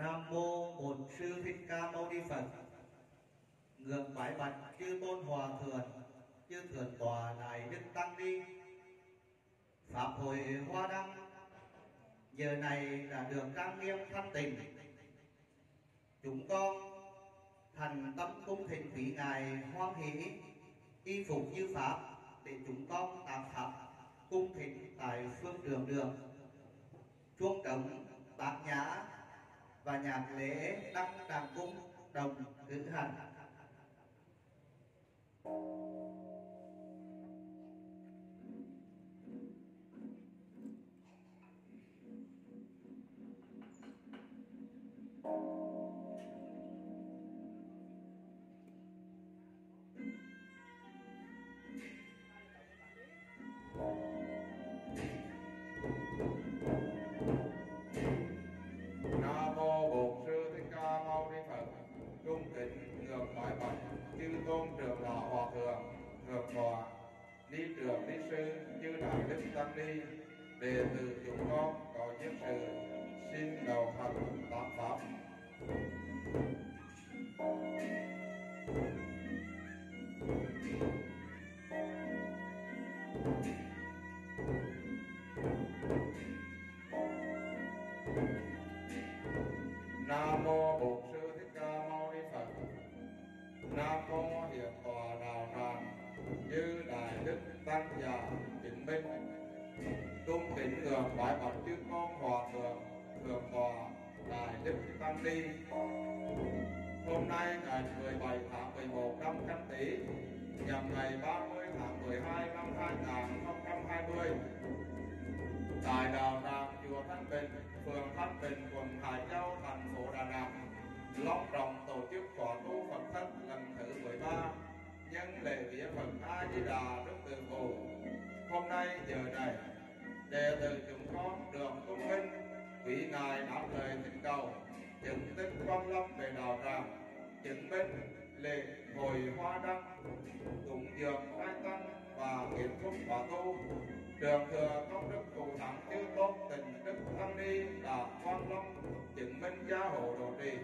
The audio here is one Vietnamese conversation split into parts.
Nam mô Bổn Sư Thích Ca Mâu Ni Phật. Ngưỡng bái bạch chư tôn hòa thượng, chư thượng tọa đại đức tăng ni. Pháp hội Hoa Đăng giờ này đã được trang nghiêm thanh tịnh. Chúng con thành tâm cung thỉnh quý ngài hoan hỷ y phục như pháp để chúng con tạm pháp cung thỉnh tại phương trường đường. Chuông trống, bát nhã và nhạc lễ đăng đàn cung đồng cử hành. Nam mô Bổn Sư Thích Ca Mâu Ni Phật. Cung kính ngưỡng bái bạch chư tôn trưởng lão hòa thượng, thượng tọa, ni trưởng ni sư, chư đại đức tăng ni, đệ tử chúng con có nhân sự xin đầu thành tám pháp. Nam mô Bổn Sư Thích Ca Mâu Ni Phật. Nam mô Hiền Tòa Đạo Tràng chư đại đức tăng già chứng minh. Cung kính ngưỡng bái bạch chư con hòa thượng, thượng tọa, đại đức tăng ni. Hôm nay ngày 17 tháng 11 năm Canh Tý, nhằm ngày 30 tháng 12 năm 2020, tại đạo tràng chùa Thanh Bình, phường Thanh Bình, quận Hải Châu, thành phố Đà Nẵng, long trọng tổ chức khóa tu Phật thất lần thứ 13 nhân lễ viếng Phật A Di Đà Đức Từ Phụ. Hôm nay giờ này, đệ tử chúng con được cung minh quý ngài đáp lời thỉnh cầu chứng tích quan lâm về đạo tràng, chứng minh lễ hội Hoa Đăng, cúng dường trai tăng và kiến thúc khóa tu. Trường thừa công đức cụ thắng chư tôn tình đức tăng ni đã quan long chứng minh gia hộ độ trì.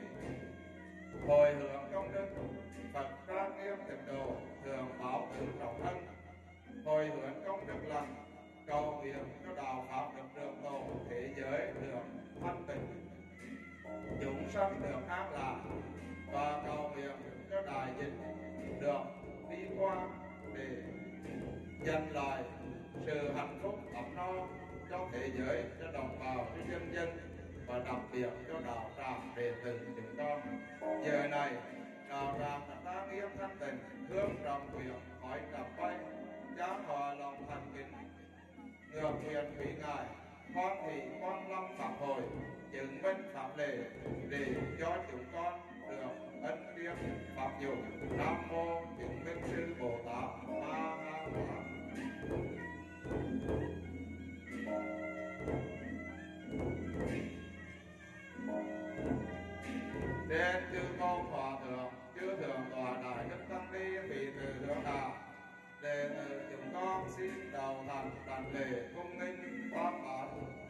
Hồi hướng công đức Phật trang nghiêm tịnh độ thường báo tử trọng ân. Hồi hướng công đức lành cầu nguyện cho đạo pháp được trường tổ, thế giới được thanh tịnh, chúng sanh được an lạc, và cầu nguyện cho đại dịch được đi qua để giành lại sự hạnh phúc ấm no cho thế giới, cho đồng bào, cho nhân dân, và đặc biệt cho đạo tràng đệ tử chúng con. Giờ này đạo tràng đã trang nghiêm thanh tịnh, hương trọng nguyện hỏi trầm bay, chán hòa lòng thành kính, ngược nguyện quý ngài hoan thị quan lâm pháp hội, chứng minh pháp lễ để cho chúng con được ân điển pháp dụng. Nam mô chứng minh sư Bồ Tát Ma Ha Tát. Đến chư con hòa thượng, chư thượng tọa đại đức tăng ni, vị từ thượng đạo, đệ tử chúng con xin đầu thành đảnh lễ cung nghinh tam bát.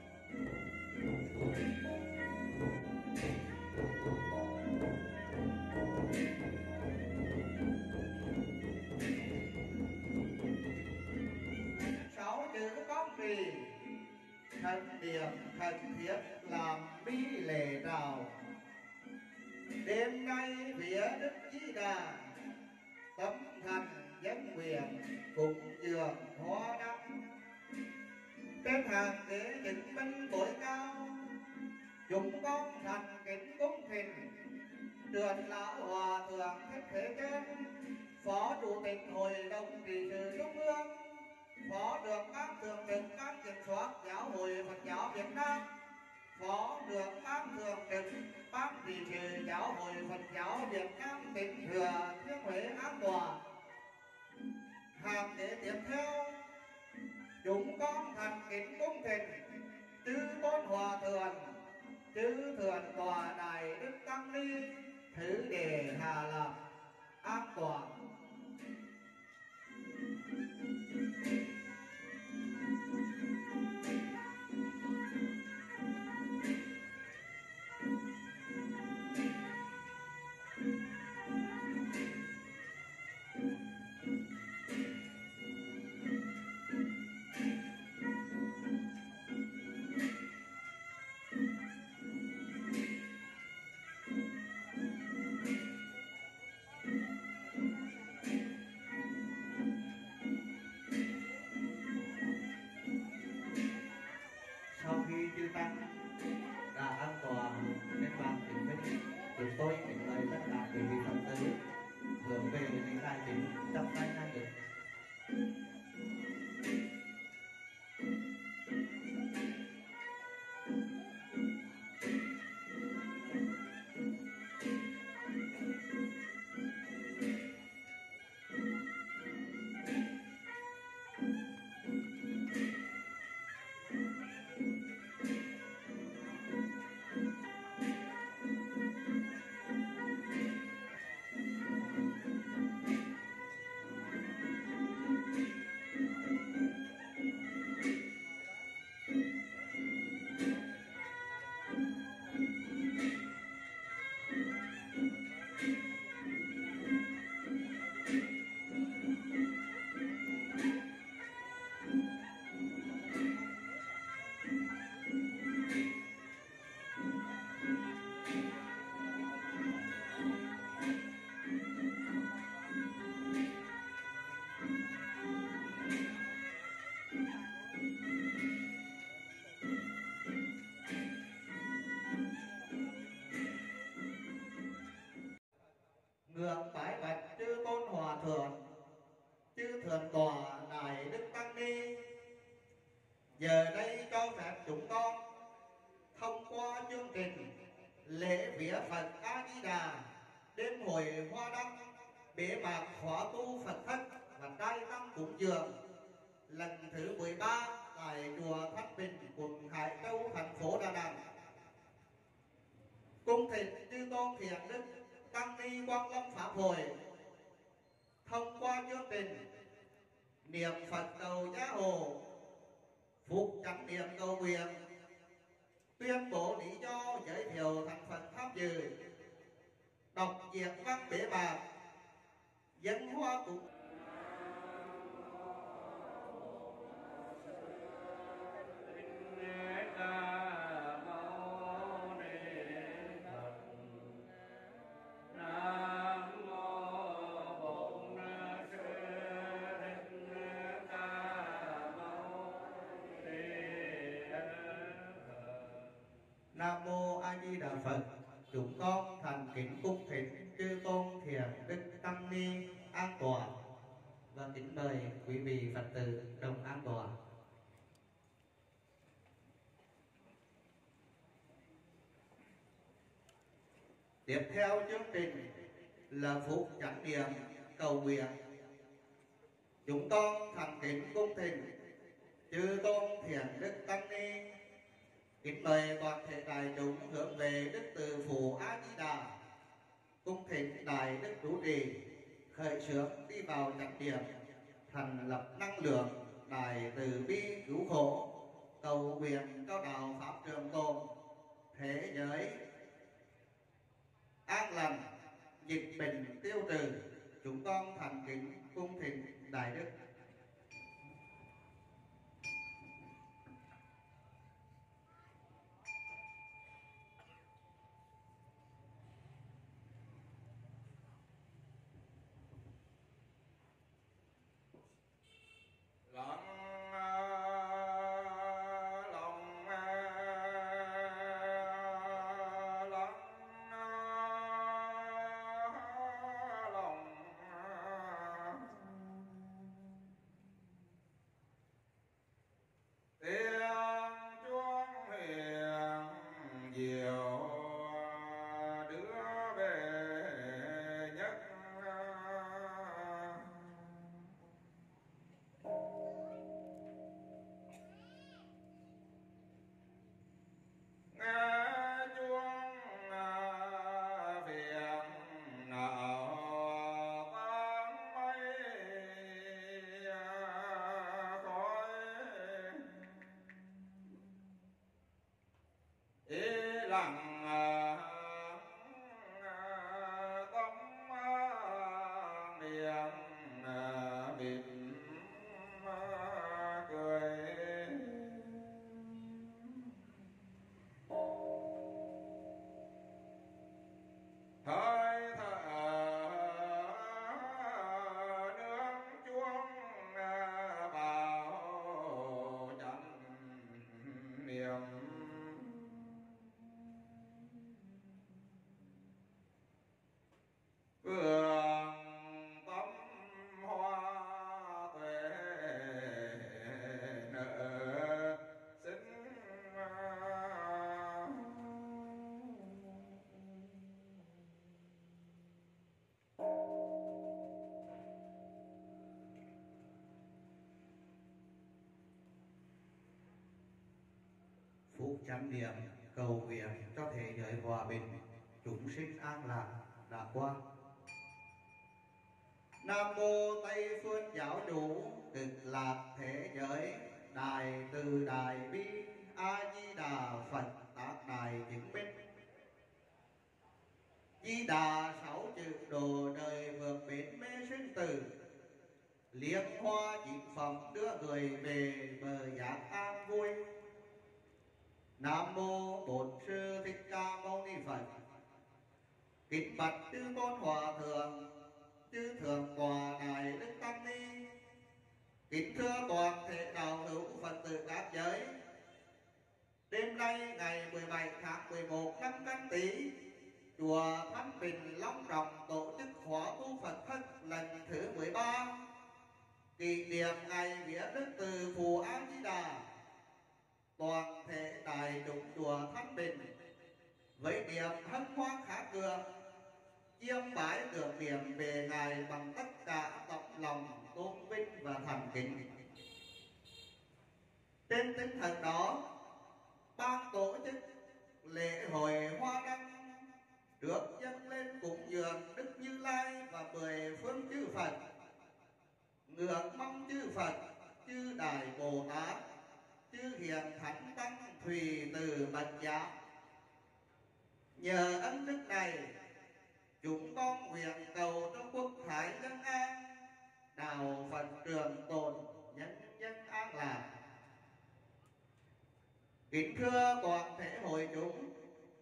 Sáu chữ con trì thần điểm thần thiết làm bi lễ trào. Đêm nay phía Đức Di Đà tâm thành dân nguyện cùng dường Hoa Đăng. Trên hàng ghế chứng minh tối cao, chúng con thành kính cung thỉnh Trưởng lão Hòa thượng Thích Thế Chân, Phó Chủ tịch Hội đồng trị sự Trung ương, Phó trưởng ban thường trực ban kiểm soát Giáo hội Phật giáo Việt Nam, Phó trưởng ban thường trực ban trị sự Giáo hội Phật giáo Việt Nam tỉnh Thừa Thiên Huế An Tọa. Hàng ghế tiếp theo, chúng con thành kính cung thỉnh chư tôn hòa thượng, chư thượng tọa đại đức tăng ni, thứ đề Hà Lạc An Tọa. chư thượng tọa đại đức tăng ni, giờ đây cho phép chúng con thông qua chương trình lễ vía Phật A Di Đà đêm hội hoa đăng bế mạc khóa tu Phật thất và trai tăng cúng dường lần thứ 13 tại chùa Thanh Bình, quận Hải Châu, thành phố Đà Nẵng. Cung thỉnh chư tôn thiện đức tăng ni Quang Lâm Pháp hội thông qua chương trình niệm Phật cầu gia hộ, phục chánh niệm cầu nguyện, tuyên bố lý do giới thiệu thành phần tham dự, đọc diễn văn bế mạc, dân hoa cúng. Nam mô A Di Đà Phật. Chúng con thành kính cung thỉnh chư tôn thiện đức tăng ni an tọa và kính mời quý vị Phật tử đồng an tọa. Tiếp theo chương trình là phúc chánh niệm cầu nguyện. Chúng con thành kính cung thỉnh chư tôn thiện đức tăng ni kính mời toàn thể đại chúng hướng về Đức Từ Phụ A Di Đà, cung thỉnh đại đức chủ trì khởi xướng đi vào chánh niệm, thành lập năng lượng đại từ bi cứu khổ, cầu nguyện cho đạo pháp trường tồn, thế giới an lành, dịch bệnh tiêu trừ. Chúng con thành kính cung thỉnh đại đức. Phúc chánh niệm cầu nguyện cho thế giới hòa bình, chúng sinh an lạc đã qua. Nam mô Tây Phương Giáo Chủ Cực Lạc Thế Giới Đại Từ Đại Bi A Di Đà Phật Tác Đại Chứng Minh. Di Đà sáu chữ đồ đời vượt bến mê sinh tử, liên hoa chín phẩm đưa người về bờ giác an vui. Nam mô Bổn Sư Thích Ca Mâu Ni Phật. Kính bạch chư tôn hòa thượng, chư thượng tọa đại đức tăng ni, kính thưa toàn thể đạo hữu Phật tử các giới. Đêm nay ngày 17 tháng 11 năm Canh Tý, chùa Thanh Bình long trọng tổ chức khóa tu Phật thất lần thứ 13. kỷ niệm ngày vía đức từ Phù A Di Đà, toàn thể đại chúng chùa Thanh Bình với niềm hân hoan khá cường chiêm bái tưởng niệm về ngài bằng tất cả tấm lòng tôn vinh và thành kính. Trên tinh thần đó, ban tổ chức lễ hội hoa đăng được dâng lên cúng dường Đức Như Lai và 10 phương chư Phật, ngưỡng mong chư Phật, chư Đại Bồ Tát, chư Hiền Thánh Tăng Thùy Từ Bạch Giác. Nhờ ân đức này, chúng con nguyện cầu cho quốc thái dân an, đạo Phật trường tồn, nhân dân an lạc. Kính thưa toàn thể hội chúng,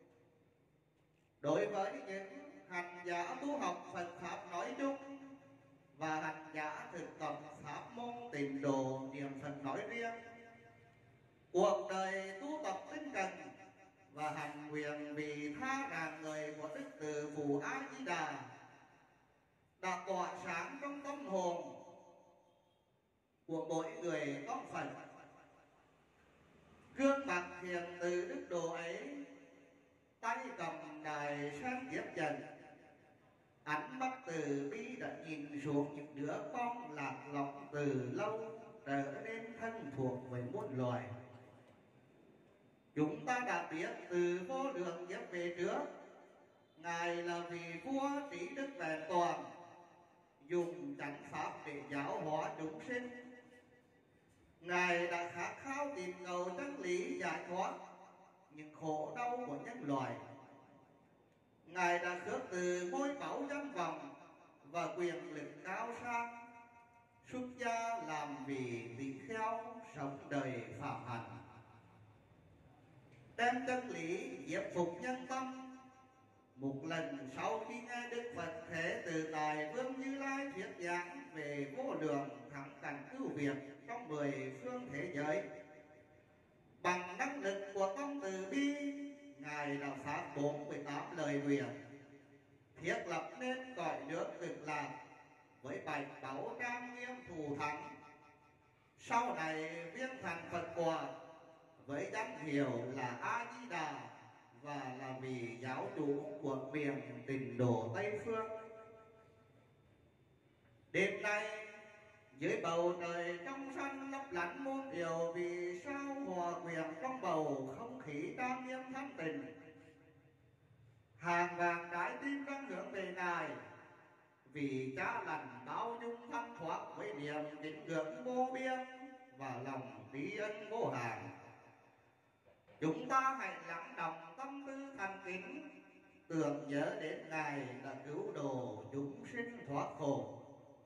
đối với những hành giả tu học Phật Pháp nói chung và hành giả thực tập pháp môn tịnh độ niệm Phật nói riêng, cuộc đời tu tập tinh cần và hành nguyện vì tha ràng người của Đức Từ Phụ A Di Đà đã tỏa sáng trong tâm hồn của mỗi người con Phật. Gương mặt hiền từ đức độ ấy, tay cầm đài sen kiếp trần, ánh mắt từ bi đã nhìn xuống những đứa con lạc lõng từ lâu trở nên thân thuộc với muôn loài. Chúng ta đã biết từ vô lượng kiếp về trước, ngài là vị vua trí đức vẹn toàn, dùng chánh pháp để giáo hóa chúng sinh. Ngài đã khát khao tìm cầu chân lý giải thoát những khổ đau của nhân loại. Ngài đã khước từ ngôi báu danh vọng và quyền lực cao sang, xuất gia làm vị tỳ kheo sống đời phạm hạnh, đem chân lý diệp phục nhân tâm. Một lần sau khi nghe Đức Phật Thế Từ Tài Vương Như Lai thuyết giảng về vô lượng thắng cảnh cứu việt trong 10 phương thế giới, bằng năng lực của tâm từ bi, ngài đã phát 48 lời nguyện thiết lập nên cõi nước Cực Lạc với bạch báu trang nghiêm thù thắng. Sau này viên thành Phật quả với danh hiệu là A Di Đà và là vị giáo chủ của miền Tịnh độ Tây phương. Đêm nay dưới bầu trời trong xanh lấp lánh muôn điều vì sao hòa quyện trong bầu không khí trang nghiêm thanh tịnh. Hàng vàng trái tim đang hướng về ngài, vì cha lành bao dung thanh thoát với niềm kính ngưỡng vô biên và lòng tri ân vô hạn. Chúng ta hãy lắng động tâm tư thành kính, tưởng nhớ đến ngài đã cứu độ chúng sinh thoát khổ.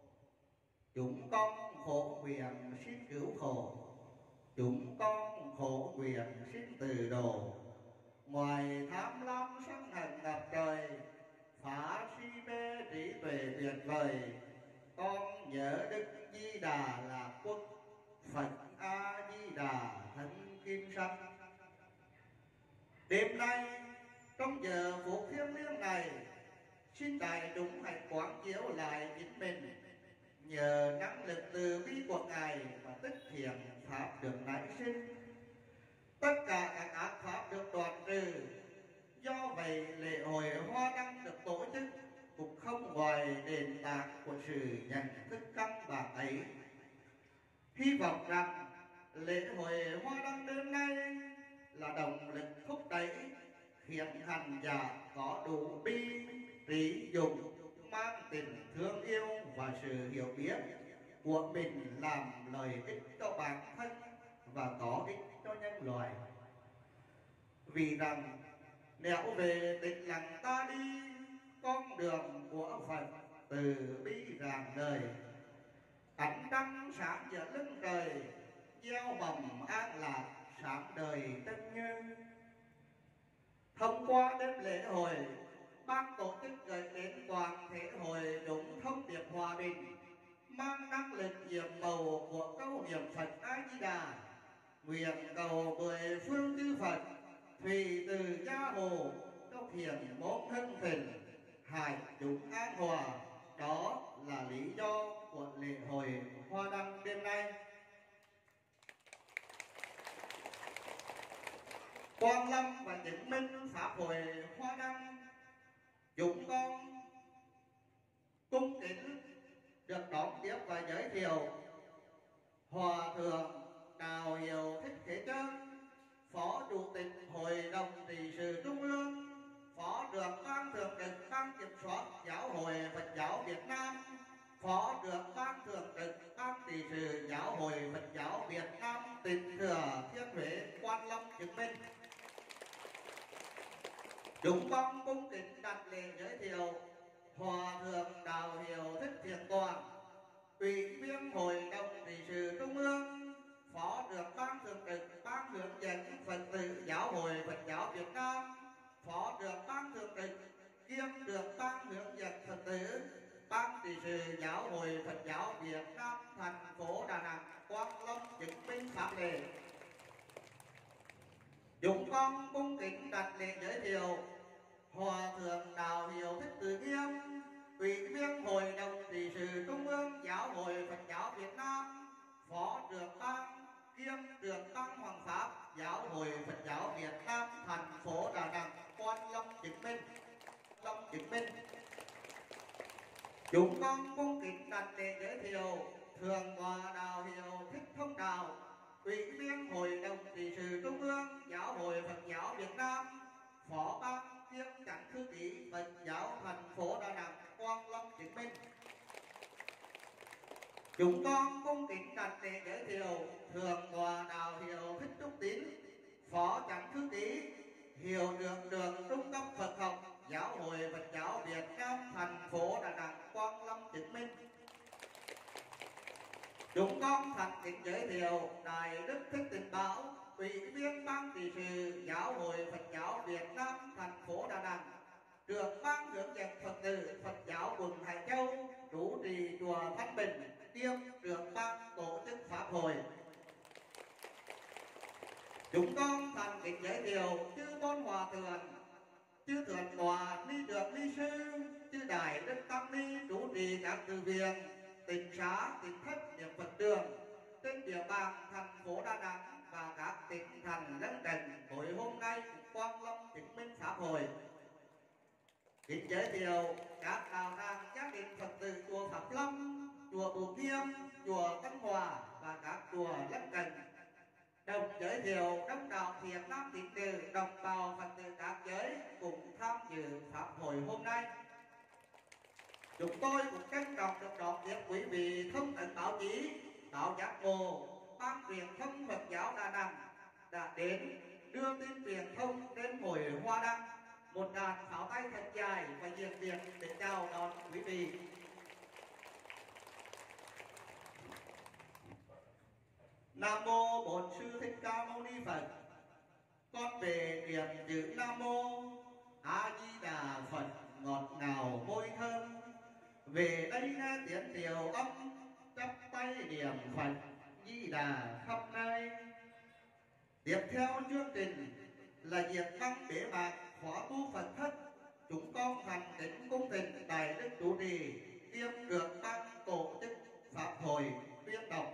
Chúng con khổ nguyện xin cứu khổ, chúng con khổ nguyện xin từ độ. Ngoài tham lam sân hận ngập trời, phá si mê trí tuệ tuyệt vời, con nhớ Đức Di Đà là quốc, Phật A Di Đà thân kim sanh. Đêm nay trong giờ phút thiêng liêng này, xin đại chúng hãy quán chiếu lại chính mình, nhờ năng lực từ bi của ngài mà tích thiện pháp được nảy sinh, tất cả các ác pháp được đoạn trừ. Do vậy lễ hội hoa đăng được tổ chức cũng không ngoài nền tảng của sự nhận thức căn bản ấy. Hy vọng rằng lễ hội hoa đăng đêm nay là động lực thúc đẩy khiến hành giả có đủ bi trí dụng, mang tình thương yêu và sự hiểu biết của mình làm lợi ích cho bản thân và có ích cho nhân loại. Vì rằng nẻo về tịch lặng ta đi, con đường của Phật từ bi rạng đời, ánh trăng sáng giữa lưng trời, gieo mầm an lạc sáng đời tân như. Thông qua đêm lễ hội, ban tổ chức gửi đến toàn thể hội đúng thông điệp hòa bình, mang năng lực nhiệm màu của câu niệm Phật A Di Đà, nguyện cầu 10 phương chư Phật thùy từ gia hộ, cho hiền môn hưng thịnh, hải chúng an hòa. Đó là lý do của lễ hội hoa đăng Quang Lâm và chứng minh pháp hội Hoa Đăng, chúng con cung kính được đón tiếp và giới thiệu Hòa thượng Đào Hiệu Thích Thế Chân, Phó Chủ tịch Hội đồng trị sự Trung ương, Phó trưởng ban thường trực Ban kiểm soát Giáo hội Phật giáo Việt Nam, Phó trưởng ban thường trực Ban trị sự Giáo hội Phật giáo Việt Nam tỉnh Thừa Thiên Huế, Quan Lâm chứng minh. Chúng con cung kính đặt lễ giới thiệu Hòa thượng Đào Hiệu Thích Thiện Toàn, Ủy viên Hội đồng trị sự Trung ương, Phó trưởng ban thường trực Ban hướng dẫn Phật tử Giáo hội Phật giáo Việt Nam, Phó trưởng ban thường trực kiêm trưởng ban hướng dẫn Phật tử Ban trị sự Giáo hội Phật giáo Việt Nam thành phố Đà Nẵng, Quang Lâm chứng minh pháp lễ. Chúng con cung kính đặt lễ giới thiệu Hòa thượng Đào Hiệu Thích Từ Nghiêm, Ủy viên Hội đồng trị sự Trung ương Giáo hội Phật giáo Việt Nam, Phó trưởng ban kiêm trưởng ban Hoàng pháp Giáo hội Phật giáo Việt Nam thành phố Đà Nẵng, Quan Lâm chứng minh. Chúng con cung kính đặt lễ giới thiệu Thượng tọa Đào Hiệu Thích Thông Đạo, Ủy viên Hội đồng trị sự Trung ương Giáo hội Phật giáo Việt Nam, Phó ban kiêm chánh thư ký Phật giáo thành phố Đà Nẵng, Quang Lâm chứng minh. Chúng con cung kính đặt lễ giới thiệu Thượng tọa Đào Hiệu Thích Trúc Tín, Phó chánh thư ký Hiệu trưởng trường Trung cấp Phật học Giáo hội Phật giáo Việt Nam thành phố Đà Nẵng, Quang Lâm chứng minh. Chúng con thành kính giới thiệu Đại Đức Thích Tịnh Bảo, Ủy viên Ban trị sự Giáo hội Phật giáo Việt Nam thành phố Đà Nẵng, trưởng ban hướng dẫn Phật tử Phật giáo quận Hải Châu, chủ trì chùa Thanh Bình, kiêm trưởng ban tổ chức pháp hội. Chúng con thành kính giới thiệu chư tôn hòa thượng, chư thượng tọa ni trưởng ni sư, chư đại đức tăng ni chủ trì các từ viện, tịnh xá, tịnh thất, niệm Phật đường trên địa bàn thành phố Đà Nẵng và các tỉnh thành lân cận. Buổi hôm nay Quang Lâm chứng minh pháp hội. Kính giới thiệu các đạo tràng gia đình Phật tử chùa Pháp Lâm, chùa Bù Nghiêm, chùa Tân Hòa và các chùa lân cận. Đồng giới thiệu đông đảo Việt Nam tín đồ đồng bào Phật tử các giới cùng tham dự pháp hội hôm nay. Chúng tôi cũng trân trọng được đón tiếp quý vị thông tấn báo chí, báo giác ngộ, ban truyền thông Phật giáo Đà Nẵng đã đến đưa tin truyền thông đến hội Hoa Đăng. Một đàn pháo tay thật dài và nhiệt liệt để chào đón quý vị. Nam mô Bổn Sư Thích Ca Mâu Ni Phật. Con về niệm chữ Nam mô A Di Đà Phật ngọt ngào môi thơm. Về đây nghe tiếng điều âm, chắp tay niệm Phật Di Đà khắp nơi. Tiếp theo chương trình là diệt băng bế mạc khóa tu Phật thất. Chúng con thành kính cung thỉnh Đại Đức chủ trì kiêm trưởng ban tổ chức pháp hội tuyên đọc.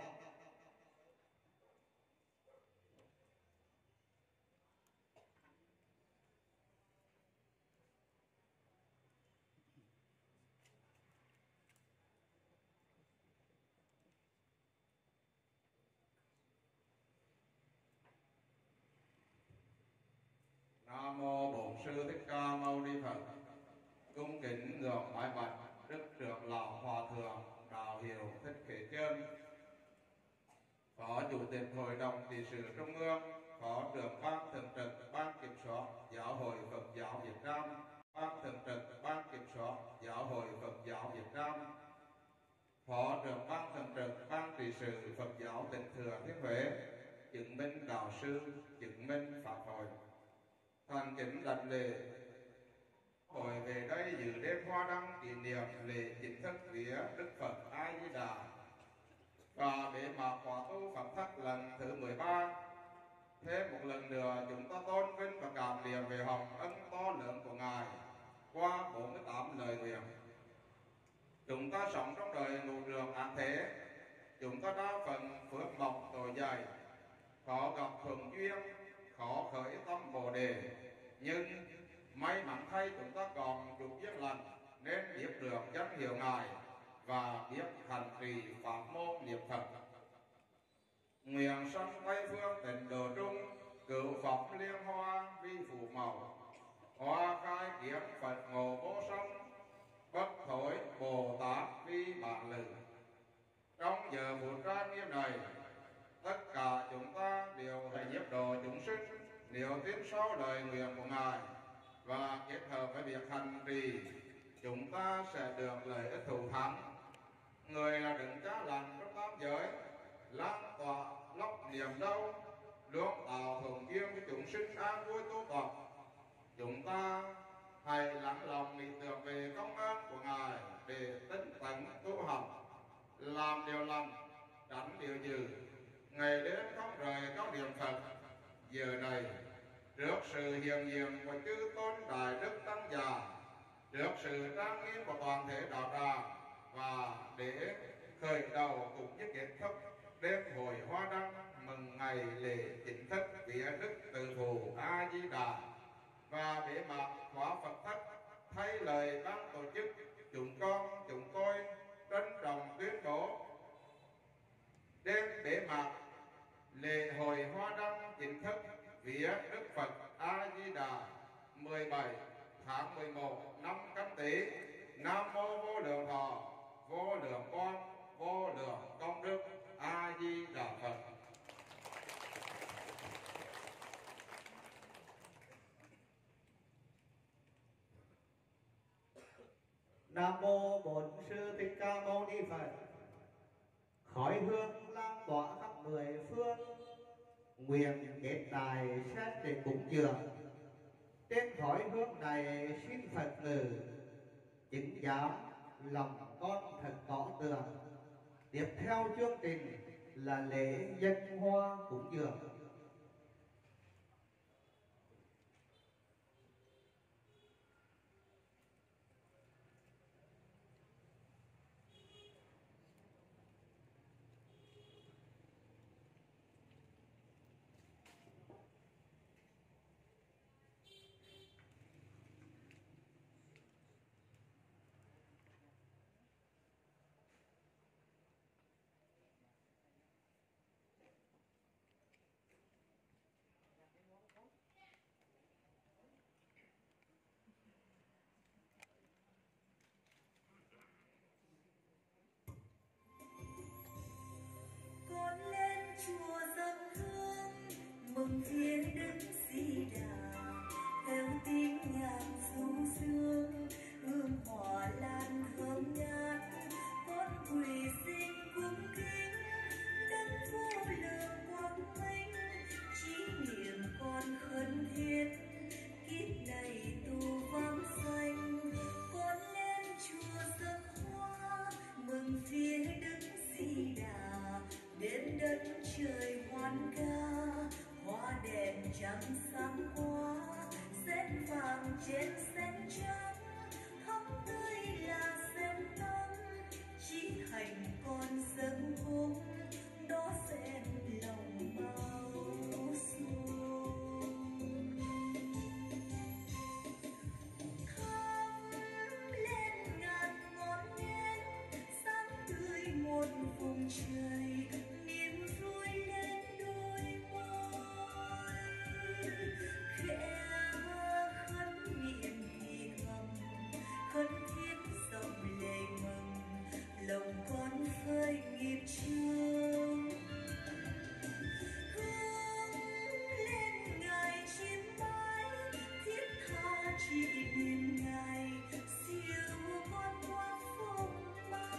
Nam mô Bổn Sư Thích Ca Mâu Ni Phật. Cung kính ngưỡng bái bạch Đức trưởng lão Hòa thượng Đào Hiệu Thích Thế Chân, Phó Chủ tịch Hội đồng trị sự Trung ương, Phó trưởng ban thường trực Ban kiểm soát Giáo hội Phật giáo Việt Nam, Ban thường trực Ban kiểm soát Giáo hội Phật giáo Việt Nam, Phó trưởng ban thường trực Ban trị sự Phật giáo tỉnh Thừa Thiên Huế, chứng minh đạo sư, chứng minh pháp hội. Thành kính đặt lễ hội về đây dự đêm hoa đăng kỷ niệm lễ chính thức vía Đức Phật A Di Đà và bế mạc khóa tu Phật thất lần thứ 13. Thêm một lần nữa chúng ta tôn vinh và cảm niệm về hồng ân to lớn của Ngài qua 48 lời nguyện. Chúng ta sống trong đời ngũ đường ác thế, chúng ta đa phần phước mọc tội dày, khó gặp thuận duyên, khó khởi tâm Bồ đề, nhưng may mắn thay chúng ta còn đủ duyên lành nên biết được danh hiệu Ngài và biết hành trì pháp môn niệm Phật. Nguyện sanh Tây phương tịnh độ trung, cửu Phật liên hoa vi phù màu, hoa khai kiến Phật ngộ vô song, bất thối Bồ Tát vi bản lự. Trong giờ phút trang nghiêm này, tất cả chúng ta đều phải nhiếp độ chúng sinh nếu tin sau lời nguyện của Ngài và kết hợp với việc hành trì, chúng ta sẽ được lợi ích thù thắng. Người là đứng cha lành trong tam giới, lan tỏa lốc niềm đau, luôn tạo thuận duyên với chúng sinh an vui tu tập. Chúng ta hãy lắng lòng nghĩ tưởng về công ơn của Ngài để tinh tấn tu học, làm điều lành, tránh điều dữ, ngày đêm không rời các niệm Phật. Giờ này, trước sự hiện diện của chư tôn đại đức tăng già, trước sự trang nghiêm của toàn thể đạo tràng, và để khởi đầu cũng như kết thúc đêm hội hoa đăng mừng ngày lễ chính thức vía Đức Từ Phụ A Di Đà và bế mạc khóa Phật thất, thay lời ban tổ chức, chúng tôi trân trọng tuyên bố đêm bế mạc lễ hội hoa đăng chính thức vía Đức Phật A Di Đà 17 tháng 11 năm Canh Tý. Nam mô Vô Lượng Thọ, Vô Lượng Quang, Vô Lượng Công Đức. A Di Đà Phật. Nam mô Bổn Sư Thích Ca Mâu Ni Phật. Khói hương lan tỏa khắp mười phương, nguyện kết đài xét để cúng dường. Trên khói hương này xin Phật ngự, chứng giám lòng con thật tỏ tường. Tiếp theo chương trình là lễ dân hoa cúng dường. Con lên chùa dâng hương mừng thiên Đức Di Đà, theo tiếng nhạc du dương hương hoa lan thơm ngát. Con quỳ xin cung kính Đức vô lượng quang minh, chỉ niệm con khấn thiết kiếp này tu vãng sanh. Con lên chùa dâng hoa mừng phía Đức Di Đà, đêm đất trời hoan ca, hoa đèn trắng sáng quá, sen vàng trên sen trắng, khắp nơi là sen tâm. Chỉ hành con dâng cúng, đó sen lòng bao dung. Thắp lên ngàn ngọn nến, sáng tươi một vùng trời, niềm vui lên đôi môi. Khẽ khấn niệm thì thầm, khấn thiết dòng lệ mừng, lòng con phơi nghiệp chướng. Hướng lên Ngài chiêm bái, thiết tha chỉ niệm Ngài, siêu con qua phong ba.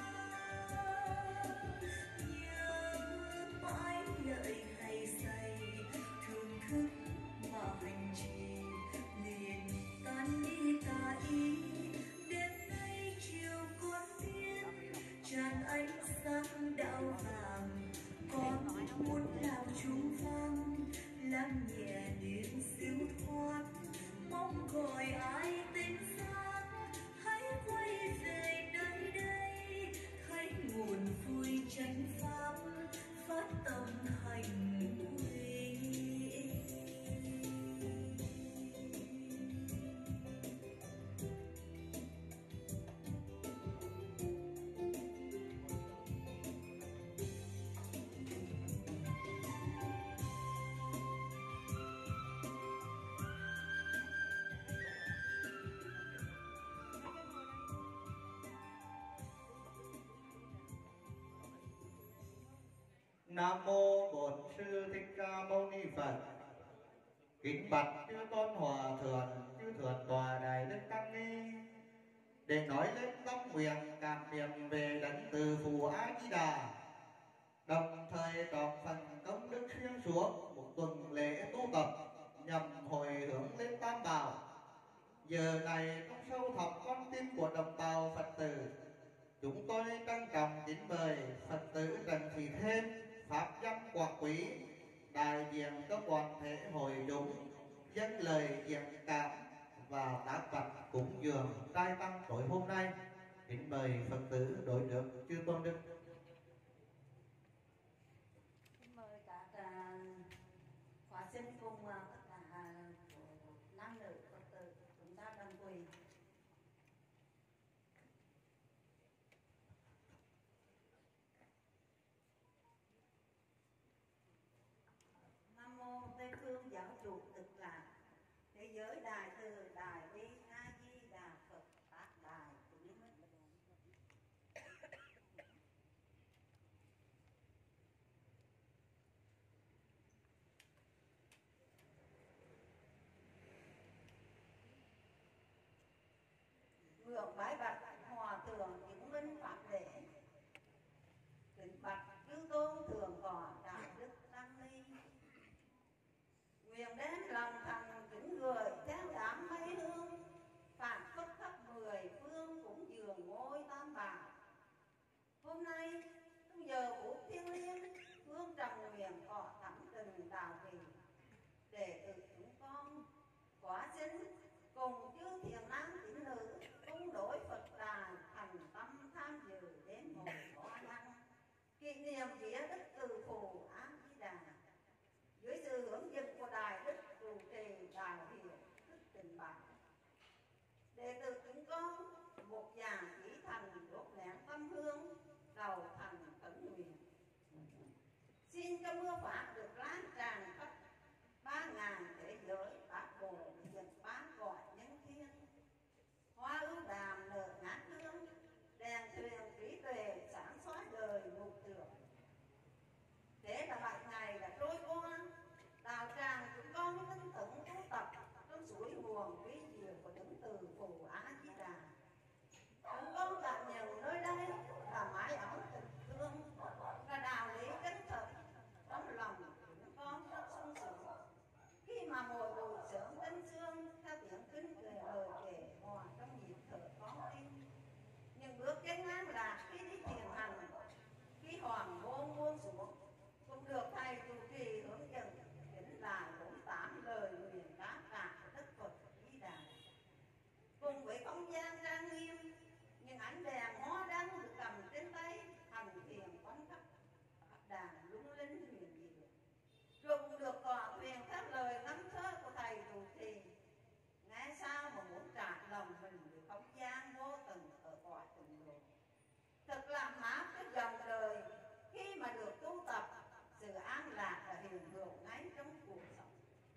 Nhớ mãi lời hay dạy, thưởng thức mà hành trì, liền tan đi tà ý. Đêm nay chiều con biết tràn ánh sáng đạo vàng, con muốn làm chúng vang, làm nhẹ niềm siêu thoát. Mong gọi ai tên sáng, hãy quay về nơi đây, thấy nguồn vui chánh pháp, phát tâm hành huệ. Nam mô Bổn Sư Thích Ca Mâu Ni Phật. Kính bạch chư tôn hòa thượng, chư thượng tọa đại đức tăng ni, để nói lên tâm nguyện cảm niệm về đấng từ Phụ A Di Đà, đồng thời trọn phần công đức xuyên suốt một tuần lễ tu tập nhằm hồi hướng lên Tam Bảo. Giờ này trong sâu thẳm con tim của đồng bào Phật tử, chúng tôi trân trọng kính mời Phật tử Trần Thị Thêm, pháp danh Quảng Quý, đại diện cho toàn thể hội chúng dâng lời diện cảm và tác vật cúng dường trai tăng tối hôm nay. Kính mời Phật tử đối nước chư tôn đức. Xin mời các khóa sinh cùng tất cả nam nữ Phật tử chúng ta đồng quỳ. Nam mô Tây phương giáo chủ Cực Lạc, thế giới đại từ đại bi A Di Đà Phật, tác đại chúng minh. Ngưỡng bái bạch hòa thượng chứng minh pháp lễ, kính bạch chư tôn thượng tọa đạo đức tăng ni, nguyện đến lòng thành kính người theo đám mây hương, phản phất khắp mười phương cúng dường ngôi Tam Bảo. Hôm nay trong giờ phút thiêng liêng, hương trầm nguyện cọ thắm từng đạo trì, để tự chúng con quá sinh cùng chư thiền nam tín nữ cung đối Phật đài thành tâm tham dự đến ngồi có năng kỷ niệm vía đức từ Phụ A Di Đà, dưới sự hướng dẫn của đại đức trụ trì đại hiệu Đức Tịnh Bảo. Đệ tử chúng con một giảng chỉ thành đốt nén tâm hương, đầu thành khấn nguyện, xin cho mưa pháp được lan tràn khắp 3.000 thế giới, bát bộ dựng bán gọi nhân thiên, hoa ưu đàm nở ngát hương, đèn thuyền trí tuệ sáng soi đời mục tưởng. Thế là 7 ngày đã trôi qua, đạo tràng chúng con tinh tấn tu tập trong suối nguồn quý diệu của đứng từ Phụ A Di Đà. Chúng con cảm nhận nơi đây là mái ấm tình thương, là đạo lý chân thật, trong lòng chúng con rất sung sướng. Khi mà mỗi buổi sớm tinh sương theo tiếng kinh kể lời kể hòa trong nhịp thở con tim, những bước chân an lạc khi đi thiền hành, khi hoàng hôn buông xuống, cũng được thầy trụ trì hướng dẫn kính lại 48 lời nguyện cá cả của Đức Phật Di Đà. Cùng với không gian trang nghiêm, những ánh đèn hoa đăng được cầm trên tay, hành thiền quanh khắp đàn lung linh huyền diệu. Rồi cũng được tọa thuyền theo lời ngâm thơ của thầy trụ trì, nghe sao mà muốn trả lòng mình với không gian vô tận ở cõi tịnh độ. Thật là mát cái dòng đời khi mà được tu tập, sự an lạc và hiện hữu ngay trong cuộc sống.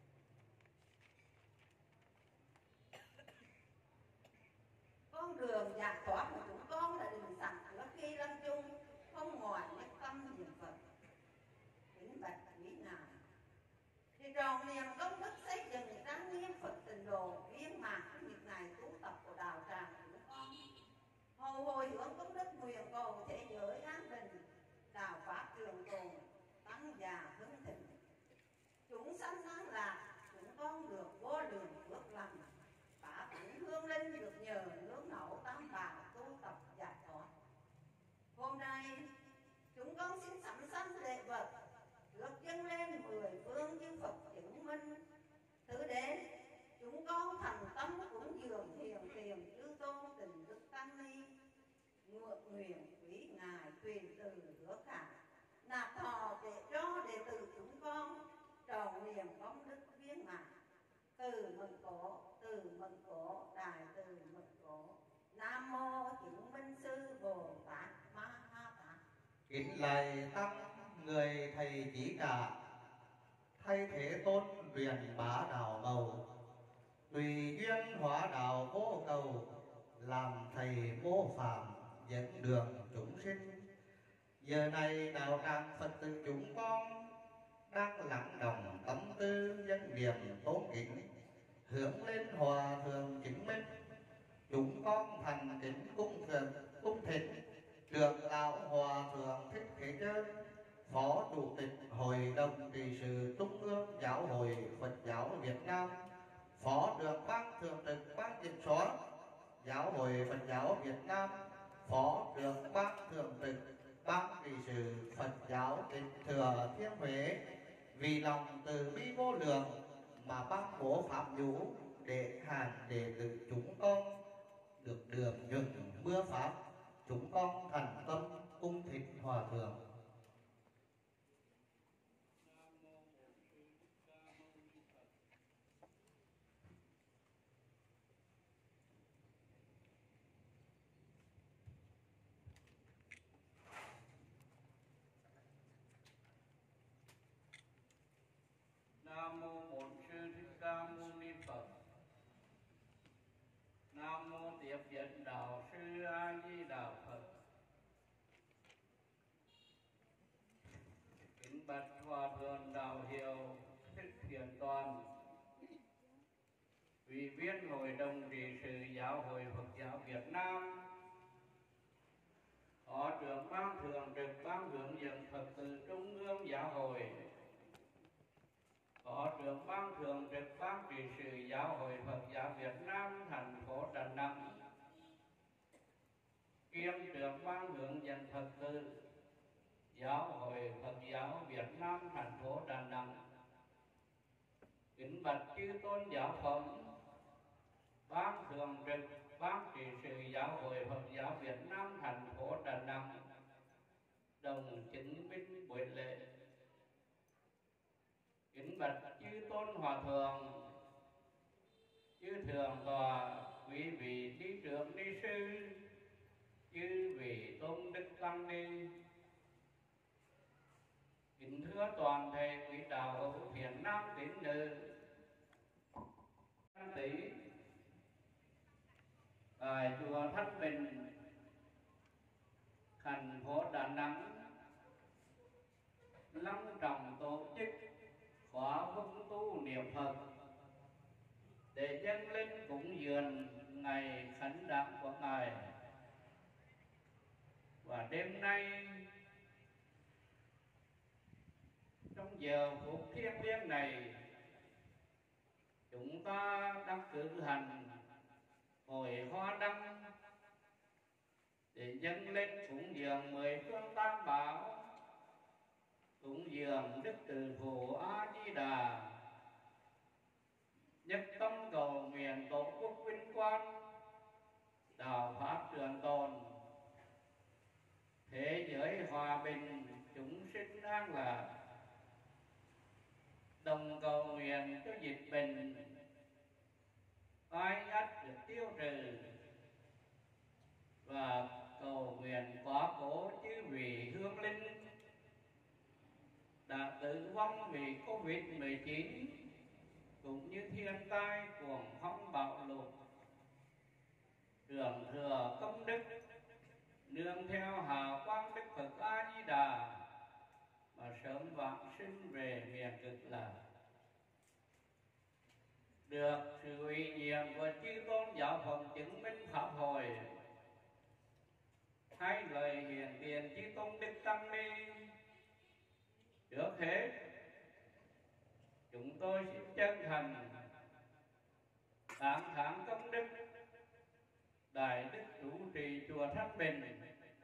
Con đường giải thoát của chúng con là định sẵn trước khi lâm chung, không ngoài nhất tâm niệm Phật. Kính bạch quý ngài, thì tròn niềm công đức xây dựng trang nghiêm Phật tịnh độ viên mãn những ngày tu tập của đạo tràng của chúng con, hầu hồi hướng công đức nguyện cầu thế giới an bình, đạo pháp trường tồn, tăng già hưng thịnh, chúng sanh an lạc, chúng con được vô lượng phước lành, cả thánh hương linh được nhờ nương nấu Tam Bảo tu tập giải thoát. Hôm nay chúng con xin sắm sanh lễ vật được dâng lên 10 phương chư Phật chứng minh. Thứ đến chúng con thành tâm cúng dường hiền tiền chư tôn tình đức tăng ni, nguyện quý ngài tùy từ hứa khả nạp thọ để cho đệ tử chúng con tròn niềm công đức viên mãn. Từ mừng cổ đại từ mừng cổ. Nam mô chứng minh sư Bồ Tát Ma Ha Tát. Kính lạy tăng người thầy chỉ cả, thay thế tôn truyền bá đạo màu, tùy duyên hóa đạo vô cầu, làm thầy mô phạm dẫn đường chúng sinh. Giờ này đạo tràng Phật tử chúng con đang lắng động tâm tư dân niệm tôn kính hướng lên hòa thượng chứng minh. Chúng con thành kính cung thỉnh trưởng lão hòa thượng Thích Thế Chân, phó chủ tịch hội đồng trị sự Trung ương Giáo hội Phật giáo Việt Nam, phó trưởng ban thường trực ban kiểm soát Giáo hội Phật giáo Việt Nam, phó trưởng ban thường trực ban trị sự Phật giáo Tịnh Thừa Thiên Huế, vì lòng từ bi vô lượng mà ban bố pháp nhũ để hàng đệ tử chúng con được đường nhuận mưa pháp. Chúng con thành tâm cung thỉnh hòa thượng. Nam mô Bổn Sư Thích Ca Mâu Ni Phật. Nam mô Tiếp Dẫn Đạo Sư A Di Đà Phật. Kính bạch Hòa thượng Đạo Hiệu Thích Thiện Toàn, Ủy viên Hội đồng trị sự Giáo hội Phật giáo Việt Nam, Phó trưởng ban thường trực ban hướng dẫn Phật tử Trung ương Giáo hội, Phó trưởng ban thường trực ban trị sự Giáo hội Phật giáo Việt Nam thành phố Đà Nẵng, kiêm trưởng ban hướng dẫn Phật tử Giáo hội Phật giáo Việt Nam thành phố Đà Nẵng, kính bạch chư tôn giáo phẩm, ban thường trực ban trị sự Giáo hội Phật giáo Việt Nam thành phố Đà Nẵng, đồng chứng minh buổi lễ. Kính bạch chư tôn hòa thượng, chư thượng tọa, quý vị ni trưởng ni sư, chư vị tôn đức tăng ni, kính thưa toàn thể quý đạo hữu thiện nam tín nữ tỷ tại chùa Thanh Bình, thành phố Đà Nẵng, long trọng tổ chức khóa huấn tu niệm Phật để dâng lên cúng dường ngày khánh đản của Ngài. Và đêm nay trong giờ phút thiêng liêng này, chúng ta đang cử hành hội hoa đăng để dâng lên cúng dường 10 phương tam bảo, cúng dường Đức Từ Phụ A Di Đà, nhất tâm cầu nguyện tổ quốc vinh quang, đạo pháp trường tồn, thế giới hòa bình, chúng sinh an lạc, đồng cầu nguyện cho dịch bệnh tai ách được tiêu trừ, và cầu nguyện quá cố chư vị hương linh đã tử vong vì Covid-19 cũng như thiên tai cuồng phong bạo lụt, tưởng thừa công đức nương theo hào quang Đức Phật A Di Đà mà sớm vãng sinh về miền Cực Lạc, được sự ủy nhiệm của chư tôn giáo phẩm chứng minh pháp hội. Hai lời hiển tiền chư tôn đức tăng ni. Trước hết, chúng tôi xin chân thành tán thán công đức Đại đức chủ trì chùa Thanh Bình,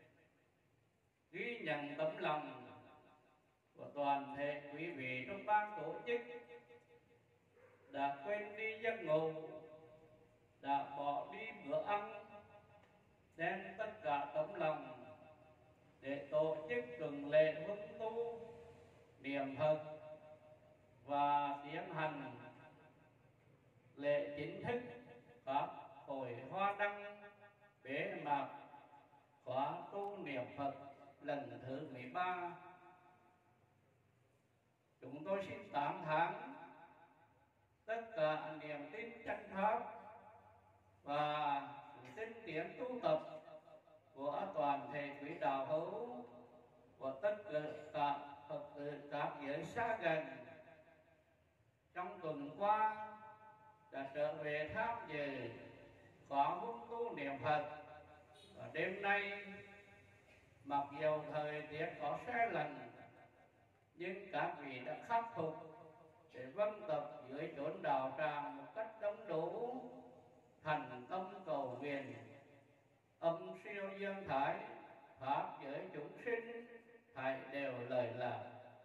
ghi nhận tấm lòng của toàn thể quý vị trong ban tổ chức đã quên đi giấc ngủ, đã bỏ đi bữa ăn, đem tất cả tấm lòng để tổ chức tuần lễ huấn tu niệm Phật và tiến hành lễ chính thức các hội hoa đăng bế mạc khóa tu niệm Phật lần thứ 13. Chúng tôi xin tán thán tất cả niềm tin chân pháp và sự tinh tiến tu tập của toàn thể quý đạo hữu xa gần. Trong tuần qua đã trở về tham dự khóa huấn tu niệm Phật, và đêm nay mặc dù thời tiết có se lạnh nhưng các vị đã khắc phục để vân tập dưới chốn đạo tràng một cách đông đủ, thành tâm cầu nguyện âm siêu dương thái pháp giới chúng sinh thảy đều lời lạc,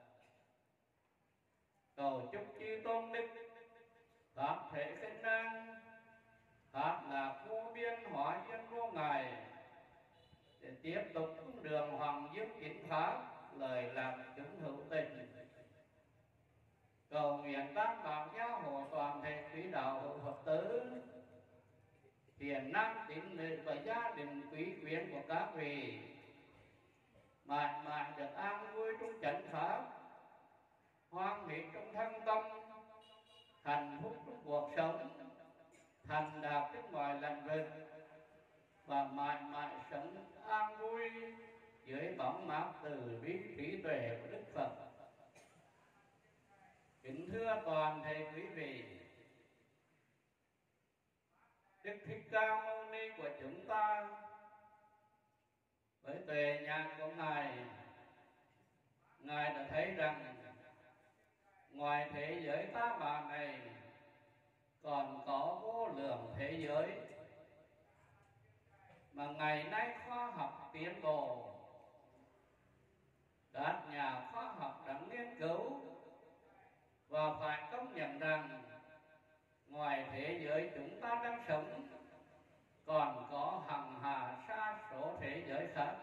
cầu chúc chư tôn đức pháp thể sinh năng pháp lạc vô biên hóa duyên vô ngại, để tiếp tục con đường hoàng dương chính pháp lời lạc chúng hữu tình. Cầu nguyện tam bảo giáo hộ toàn thể quý đạo hữu Phật tử, hiền nam tín nữ và gia đình quý quyến của các vị mãi mãi được an vui trong chánh pháp, hoan hỷ trong thân tâm, hạnh phúc trong cuộc sống, thành đạt trên mọi lĩnh vực, và mãi mãi sống an vui dưới bóng mát từ bi trí tuệ của Đức Phật. Kính thưa toàn thể quý vị, Đức Thích Ca Mâu Ni của chúng ta với tuệ nhãn của Ngài đã thấy rằng ngoài thế giới ta bà này còn có vô lượng thế giới mà ngày nay khoa học tiến bộ, các nhà khoa học đã nghiên cứu và phải công nhận rằng ngoài thế giới chúng ta đang sống còn có hằng hà sa số thế giới khác,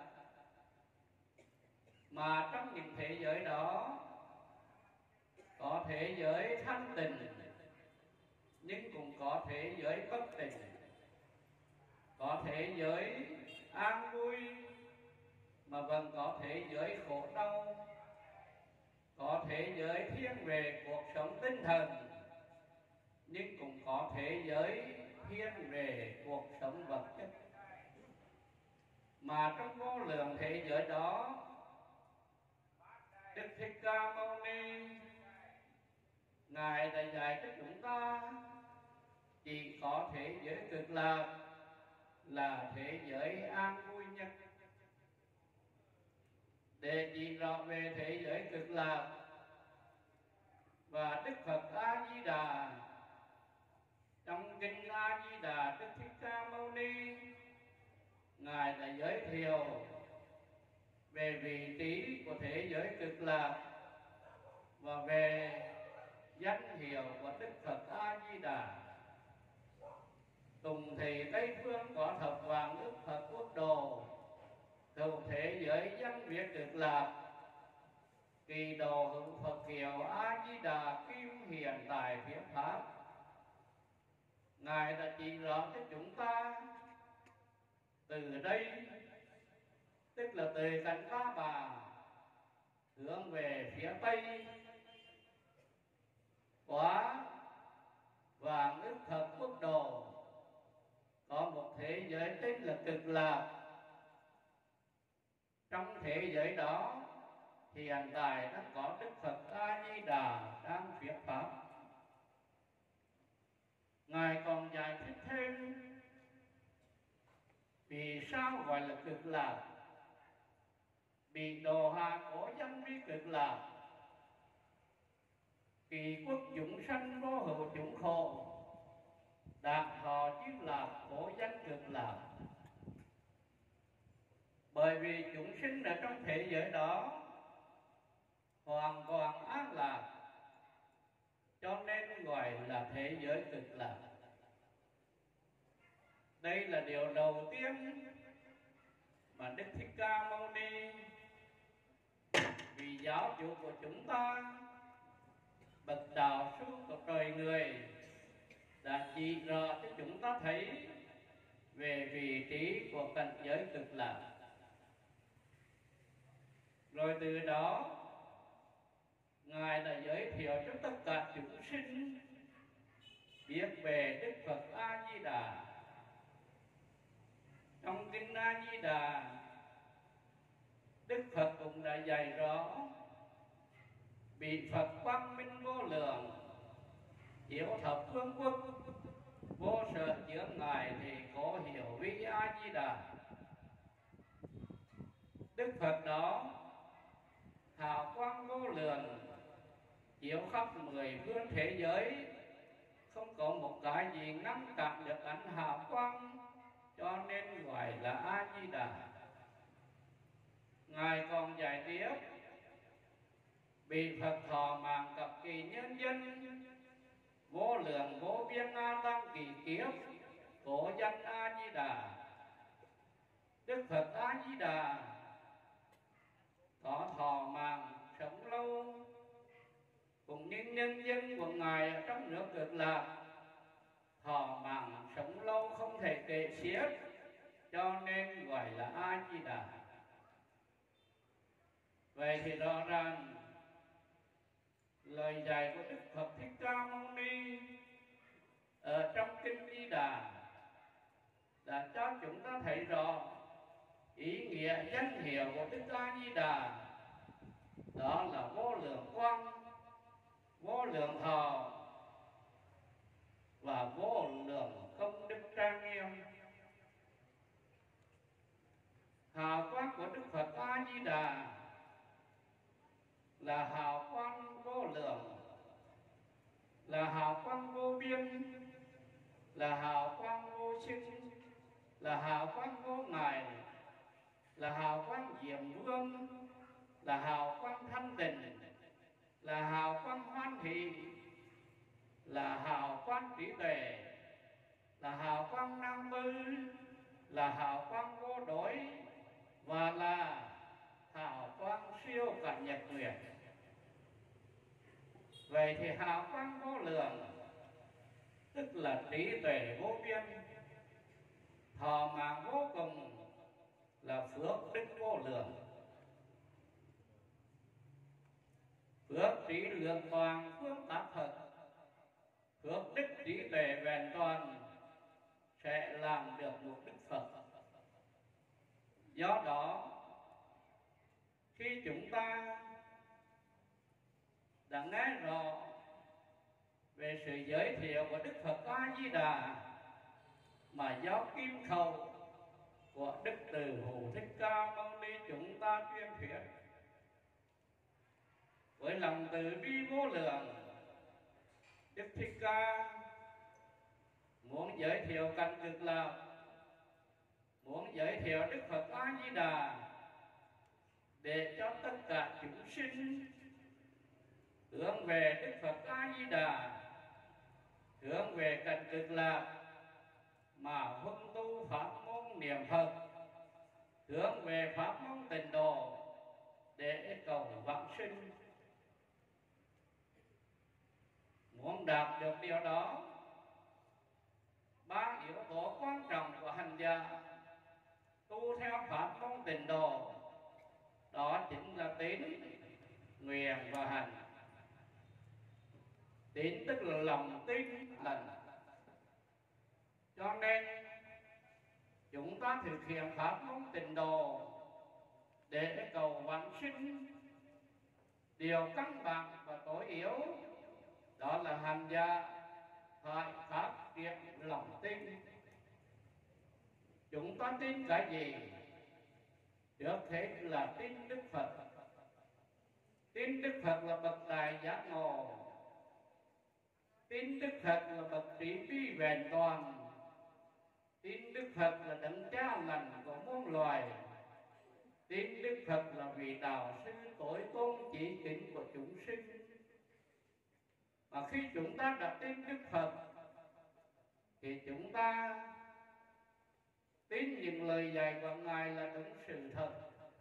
mà trong những thế giới đó có thế giới thanh tịnh nhưng cũng có thế giới bất tịnh, có thế giới an vui mà vẫn có thế giới khổ đau, có thế giới thiên về cuộc sống tinh thần nhưng cũng có thế giới thiên về cuộc sống vật chất. Mà trong vô lượng thế giới đó, Đức Thích Ca Mâu Ni Ngài đã dạy cho chúng ta chỉ có thế giới cực lạc là thế giới an vui nhất. Để chỉ rõ về thế giới cực lạc và Đức Phật A Di Đà, trong kinh A Di Đà, Đức Thích Ca Mâu Ni Ngài đã giới thiệu về vị trí của thế giới cực lạc và về danh hiệu của Đức Phật A Di Đà. Tùng thị Tây phương có thập vạn ức Phật quốc độ, cầu thế giới danh việt cực lạc, kỳ đồ hữu Phật kiều A Di Đà kim hiện tại phía pháp. Ngài đã chỉ rõ cho chúng ta từ đây, tức là từ cạnh Ta Bà hướng về phía tây, quá vạn ức Phật quốc độ có một thế giới tên là cực lạc. Trong thế giới đó hiện tại đã có Đức Phật A Di Đà đang thuyết pháp. Ngài còn giải thích thêm vì sao gọi là cực lạc, bị đồ hạ của danh vi cực lạc, kỳ quốc chúng sanh vô hữu chúng khổ, đạt thọ chiếu lạc của danh cực lạc. Bởi vì chúng sinh ở trong thế giới đó hoàn toàn an lạc, cho nên gọi là thế giới cực lạc. Đây là điều đầu tiên mà Đức Thích Ca Mâu Ni, vị giáo chủ của chúng ta, bậc đạo sư của trời người, đã chỉ rõ cho chúng ta thấy về vị trí của cảnh giới cực lạc. Rồi từ đó Ngài đã giới thiệu cho tất cả chúng sinh biết về Đức Phật A Di Đà. Trong kinh A Di Đà, Đức Phật cũng đã dạy rõ vì vị Phật quang minh vô lượng, chiếu thập phương quốc, vô sở chướng ngại thì có hiểu vi A Di Đà. Đức Phật đó hào quang vô lượng, chiếu khắp mười phương thế giới, không có một cái gì ngăn cản được ánh hào quang, cho nên gọi là A Di Đà. Ngài còn dạy tiếp, bị Phật thọ mạng cập kỳ nhân dân, vô lượng vô biên A Tăng kỳ kiếp, cổ danh A Di Đà. Đức Phật A Di Đà có thọ mạng sống lâu, cũng như nhân dân của Ngài ở trong nước Cực Lạc, thọ mạng sống lâu không thể kể xiết, cho nên gọi là A Di Đà. Vậy thì rõ ràng lời dạy của Đức Phật Thích Ca Mâu Ni ở trong kinh Di Đà đã cho chúng ta thấy rõ ý nghĩa danh hiệu của Đức A Di Đà, đó là vô lượng quang, vô lượng thọ và vô lượng công đức trang nghiêm. Hào quang của Đức Phật A Di Đà là hào quang vô lượng, là hào quang vô biên, là hào quang vô sinh, là hào quang vô ngại, là hào quang diệm vương, là hào quang thanh tịnh, là hào quang hoan hỷ, là hào quang trí tuệ, là hào quang năng mư, là hào quang vô đối, và là hào quang siêu cảnh nhật nguyệt. Vậy thì hào quang vô lượng tức là trí tuệ vô biên, thọ mạng vô cùng là phước đức vô lượng. Phước trí lượng toàn phương tác Phật, phước đức trí tuệ vẹn toàn sẽ làm được một Đức Phật. Do đó khi chúng ta đã nghe rõ về sự giới thiệu của Đức Phật A Di Đà mà do kim khẩu của Đức Từ Hữu Thích Ca Mâu Ni chúng ta tuyên thuyết, với lòng từ bi vô lượng, Đức Thích Ca muốn giới thiệu cảnh Cực Lạc, muốn giới thiệu Đức Phật A Di Đà để cho tất cả chúng sinh hướng về Đức Phật A Di Đà, hướng về cảnh Cực Lạc mà huân tu pháp môn niệm Phật, hướng về pháp môn tịnh độ để cầu vãng sinh. Muốn đạt được điều đó, ba yếu tố quan trọng của hành giả tu theo pháp môn tịnh độ đó chính là tín, nguyện và hành. Tín tức là lòng tin lành. Cho nên chúng ta thực hiện pháp môn tịnh độ để cầu vãng sinh. Điều căn bản và tối yếu đó là hành giả phải phát triển lòng tin. Chúng ta tin cái gì? Trước hết là tin Đức Phật. Tin Đức Phật là bậc đại giác ngộ. Tin Đức Phật là bậc trí bi vẹn toàn. Tin Đức Phật là đấng cha lành của muôn loài. Tin Đức Phật là vị đạo sư tối tôn chỉ kính của chúng sinh. Mà khi chúng ta đã tin Đức Phật thì chúng ta tin những lời dạy của Ngài là đúng sự thật.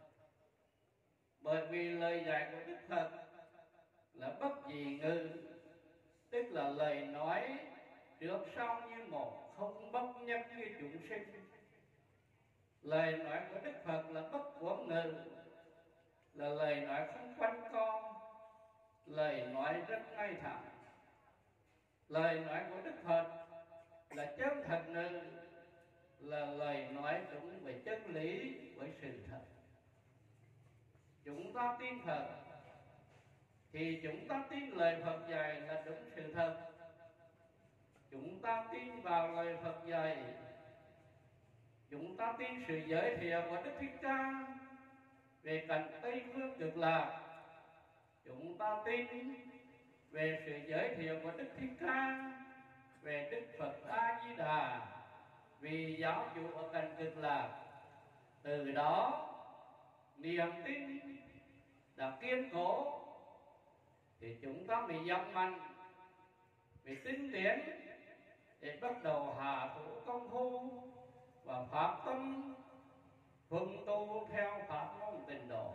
Bởi vì lời dạy của Đức Phật là bất dị ngữ, tức là lời nói trước sau như một, không bất nhất như chúng sinh. Lời nói của Đức Phật là bất cuốn ngữ, là lời nói không quanh co, lời nói rất ngay thẳng. Lời nói của Đức Phật là chân thật ngữ, là lời nói đúng với chân lý, với sự thật. Chúng ta tin Phật thì chúng ta tin lời Phật dạy là đúng sự thật. Chúng ta tin vào lời Phật dạy, chúng ta tin sự giới thiệu của Đức Thích Ca về cảnh Tây Phương Cực Lạc. Chúng ta tin về sự giới thiệu của Đức Thích Ca về Đức Phật A Di Đà vì giáo chủ ở cảnh Cực Lạc. Từ đó niềm tin đã kiên cố thì chúng ta mới dám mạnh, mới tinh tiến để bắt đầu hạ thủ công phu và phát tâm phụng tu theo pháp môn Tịnh Độ.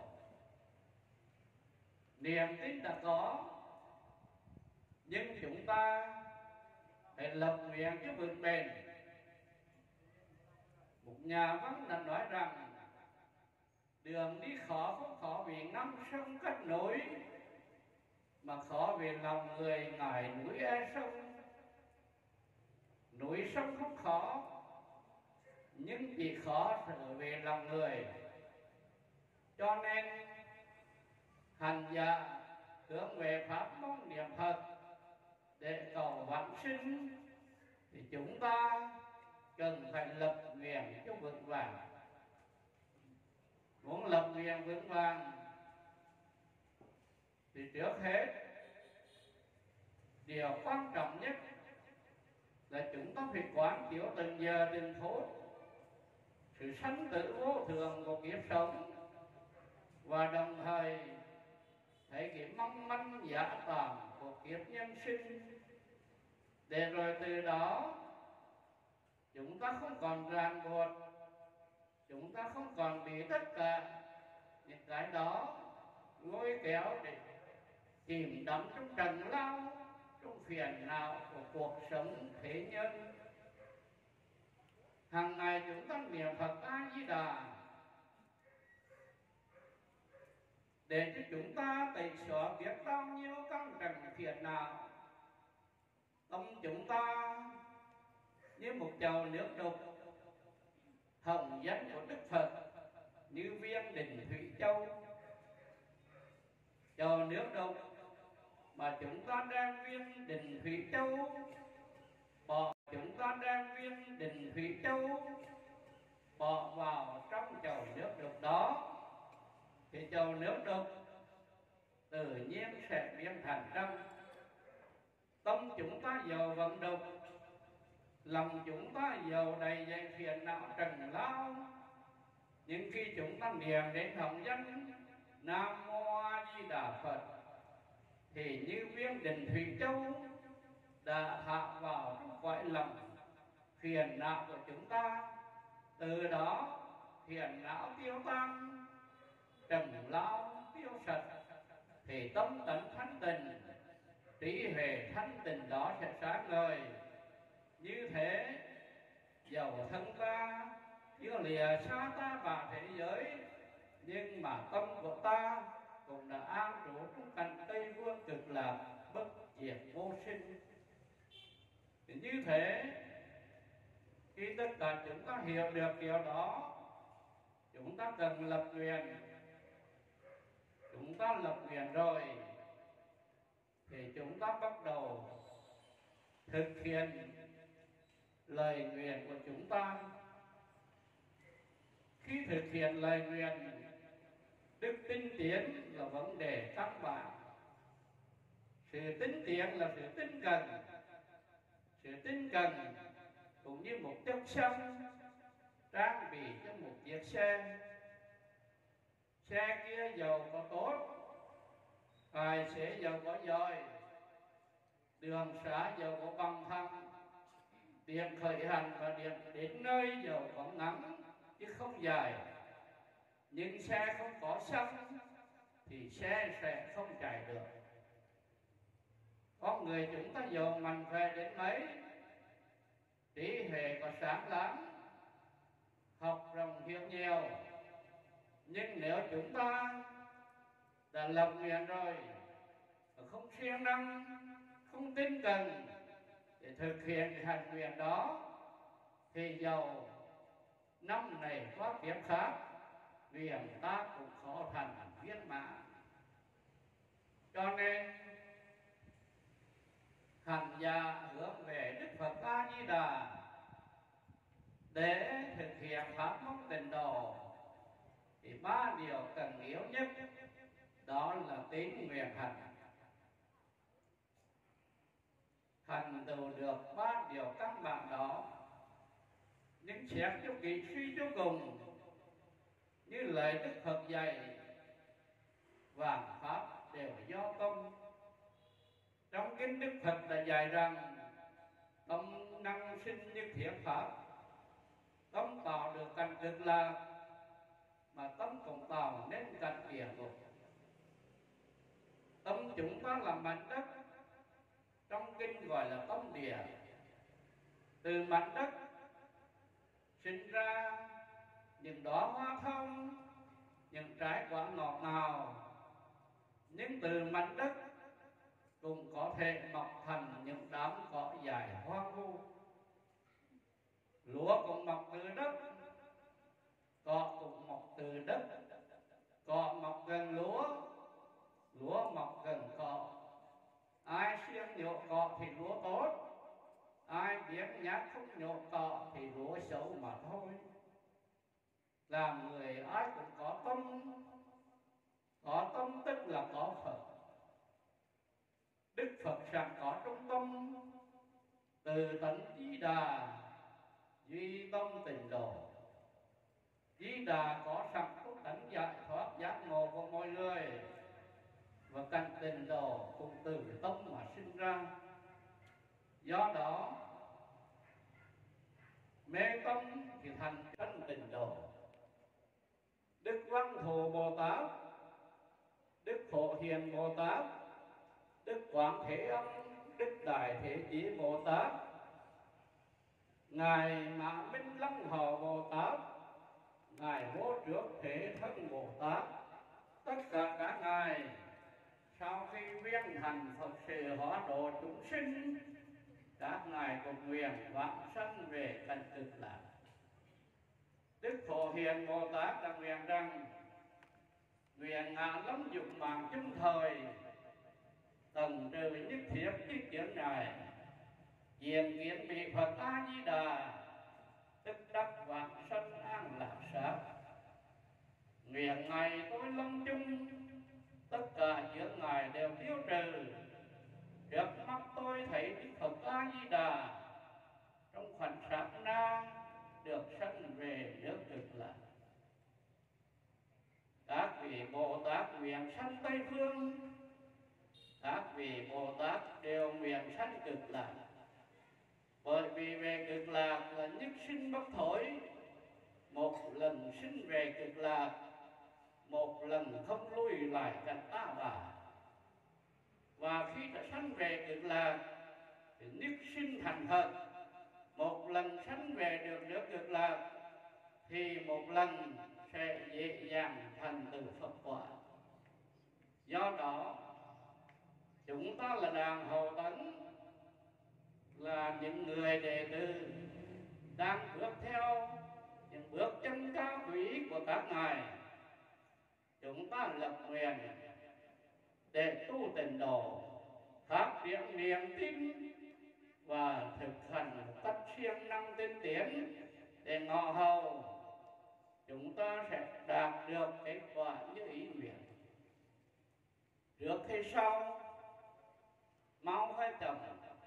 Niềm tin đã có, nhưng chúng ta phải lập nguyện cho vững bền. Một nhà văn đã nói rằng đường đi khó không khó vì năm sông cách nối, mà khó vì lòng người ngại núi e sông. Núi sông không khó, nhưng chỉ khó ở về lòng người. Cho nên hành giả hướng về pháp môn niệm Phật để cầu vãng sinh thì chúng ta cần phải lập nguyện cho vững vàng. Muốn lập nguyện vững vàng thì trước hết điều quan trọng nhất là chúng ta phải quán chiếu từng giờ từng phút sự sanh tử vô thường của kiếp sống, và đồng thời thấy cái mong manh giả tạm của kiếp nhân sinh, để rồi từ đó chúng ta không còn ràng buộc, chúng ta không còn bị tất cả những cái đó lôi kéo để chìm đắm trong trần lao, trong phiền não của cuộc sống thế nhân. Hàng ngày chúng ta niệm Phật A Di Đà để cho chúng ta tẩy xóa biết bao nhiêu căng trần phiền não. Tâm chúng ta như một chậu nước đục, hồng danh của Đức Phật như viên đình Thủy Châu. Chậu nước đục mà chúng ta đem viên đình Thủy Châu chúng ta đem viên đình Thủy Châu bỏ vào trong chậu nước đục đó, thì chậu nước đục tự nhiên sẽ biến thành trong. Tâm chúng ta giàu vận đục, lòng chúng ta giàu đầy dây phiền não trần lao, nhưng khi chúng ta niệm đến hồng danh Nam Mô A Di Đà Phật thì như viên đình Thủy Châu đã hạ vào trong cõi lòng phiền não của chúng ta. Từ đó phiền não tiêu tan, trần lao tiêu sạch, thì tâm tánh thanh tịnh, trí huệ thanh tịnh đó sẽ sáng ngời. Như thế dầu thân ta như lìa xa ta và thế giới, nhưng mà tâm của ta cũng đã an trú trong cảnh Tây Phương Cực Lạc bất diệt vô sinh. Thì như thế khi tất cả chúng ta hiểu được điều đó, chúng ta cần lập nguyện. Chúng ta lập nguyện rồi thì chúng ta bắt đầu thực hiện lời nguyện của chúng ta. Khi thực hiện lời nguyện, đức tinh tiến là vấn đề căn bản. Sự tinh tiến là sự tinh cần. Sự tinh cần cũng như một chất xăng trang bị cho một chiếc xe. Xe kia dầu có tốt, tài xế dầu có giỏi, đường xá dầu có bằng thẳng, điểm khởi hành và điểm đến nơi dầu có ngắn chứ không dài, nhưng xe không có xăng thì xe sẽ không chạy được. Con người chúng ta dầu mạnh về đến mấy, trí huệ có sáng láng, học rộng hiểu nhiều, nhưng nếu chúng ta đã lập nguyện rồi, không siêng năng, không tinh cần để thực hiện cái hành nguyện đó, thì dầu năm này qua kiếp khác, nguyện ta cũng khó thành viên mãn. Cho nên hành giả hướng về Đức Phật A Di Đà để thực hiện pháp môn tịnh độ thì ba điều cần yếu nhất đó là tín nguyện hành. Thành tựu được ba điều căn bản đó, những xét cho kỹ suy cho cùng như lời Đức Phật dạy, vạn pháp đều do tâm. Trong kinh Đức Phật đã dạy rằng tâm năng sinh như thiện pháp, tâm tạo được cảnh cực lạc, mà tâm cũng tạo nên cảnh địa ngục. Tâm chúng ta là mảnh đất, trong kinh gọi là tâm địa. Từ mảnh đất sinh ra những đóa hoa thông, những trái quả ngọt ngào, nhưng từ mảnh đất cũng có thể mọc thành những đám cỏ dài hoang vu. Lúa cũng mọc từ đất, cỏ cũng mọc từ đất, cỏ mọc gần lúa, lúa mọc gần cỏ. Ai siêng nhổ cỏ thì lúa tốt, ai biếng nhác không nhổ cỏ thì lúa xấu mà thôi. Làm người ai cũng có tâm tức là có Phật. Đức Phật sẵn có trong tâm, từ tận Di Đà duy tâm tịnh độ. Di Đà có sẵn trong tánh giải thoát giác ngộ của mọi người, và cảnh tịnh độ cũng từ tâm mà sinh ra. Do đó mê tâm thì thành cảnh tịnh độ. Đức Văn Thù Bồ Tát, Đức Phổ Hiền Bồ Tát, Đức Quảng Thế Âm, Đức Đại Thế Chí Bồ Tát, Ngài Mã Minh Lăng Hò Bồ Tát, Ngài Vô Trước Thế Thân Bồ Tát, tất cả các ngài sau khi viên thành Phật sự hóa độ chúng sinh, các ngài cũng nguyện vãng sanh về cảnh cực lạc. Đức Phổ Hiền Bồ Tát đã nguyện rằng nguyện ngã lắm dụng mạng chung thời, tầng trừ nhất thiết chiếc kiến ngài, diện kiến bị Phật A Di Đà, tức đắc vãng sanh an lạc sát. Nguyện ngài tôi lâm chung, tất cả những ngài đều tiêu trừ. Trước mắt tôi thấy Đức Phật A Di Đà, trong khoảnh sát na được sanh về nước cực lạc. Các vị Bồ Tát nguyện sanh Tây Phương, các vị Bồ Tát đều nguyện sanh cực lạc. Bởi vì về cực lạc là nhất sinh bất thối, một lần sinh về cực lạc, một lần không lui lại cảnh ta bà. Và khi đã sanh về cực lạc thì nhất sinh thành Phật, một lần sanh về được nước cực lạc thì một lần sẽ dễ dàng thành tựu Phật quả. Do đó chúng ta là đàn hậu tấn, là những người đệ tử đang bước theo những bước chân cao quý của các ngài. Chúng ta lập nguyện để tu tịnh độ, phát triển niềm tin và thực hành một cách siêng năng tinh tiến, để ngọ hầu chúng ta sẽ đạt được kết quả như ý nguyện. Trước hay sau, mau hay chậm,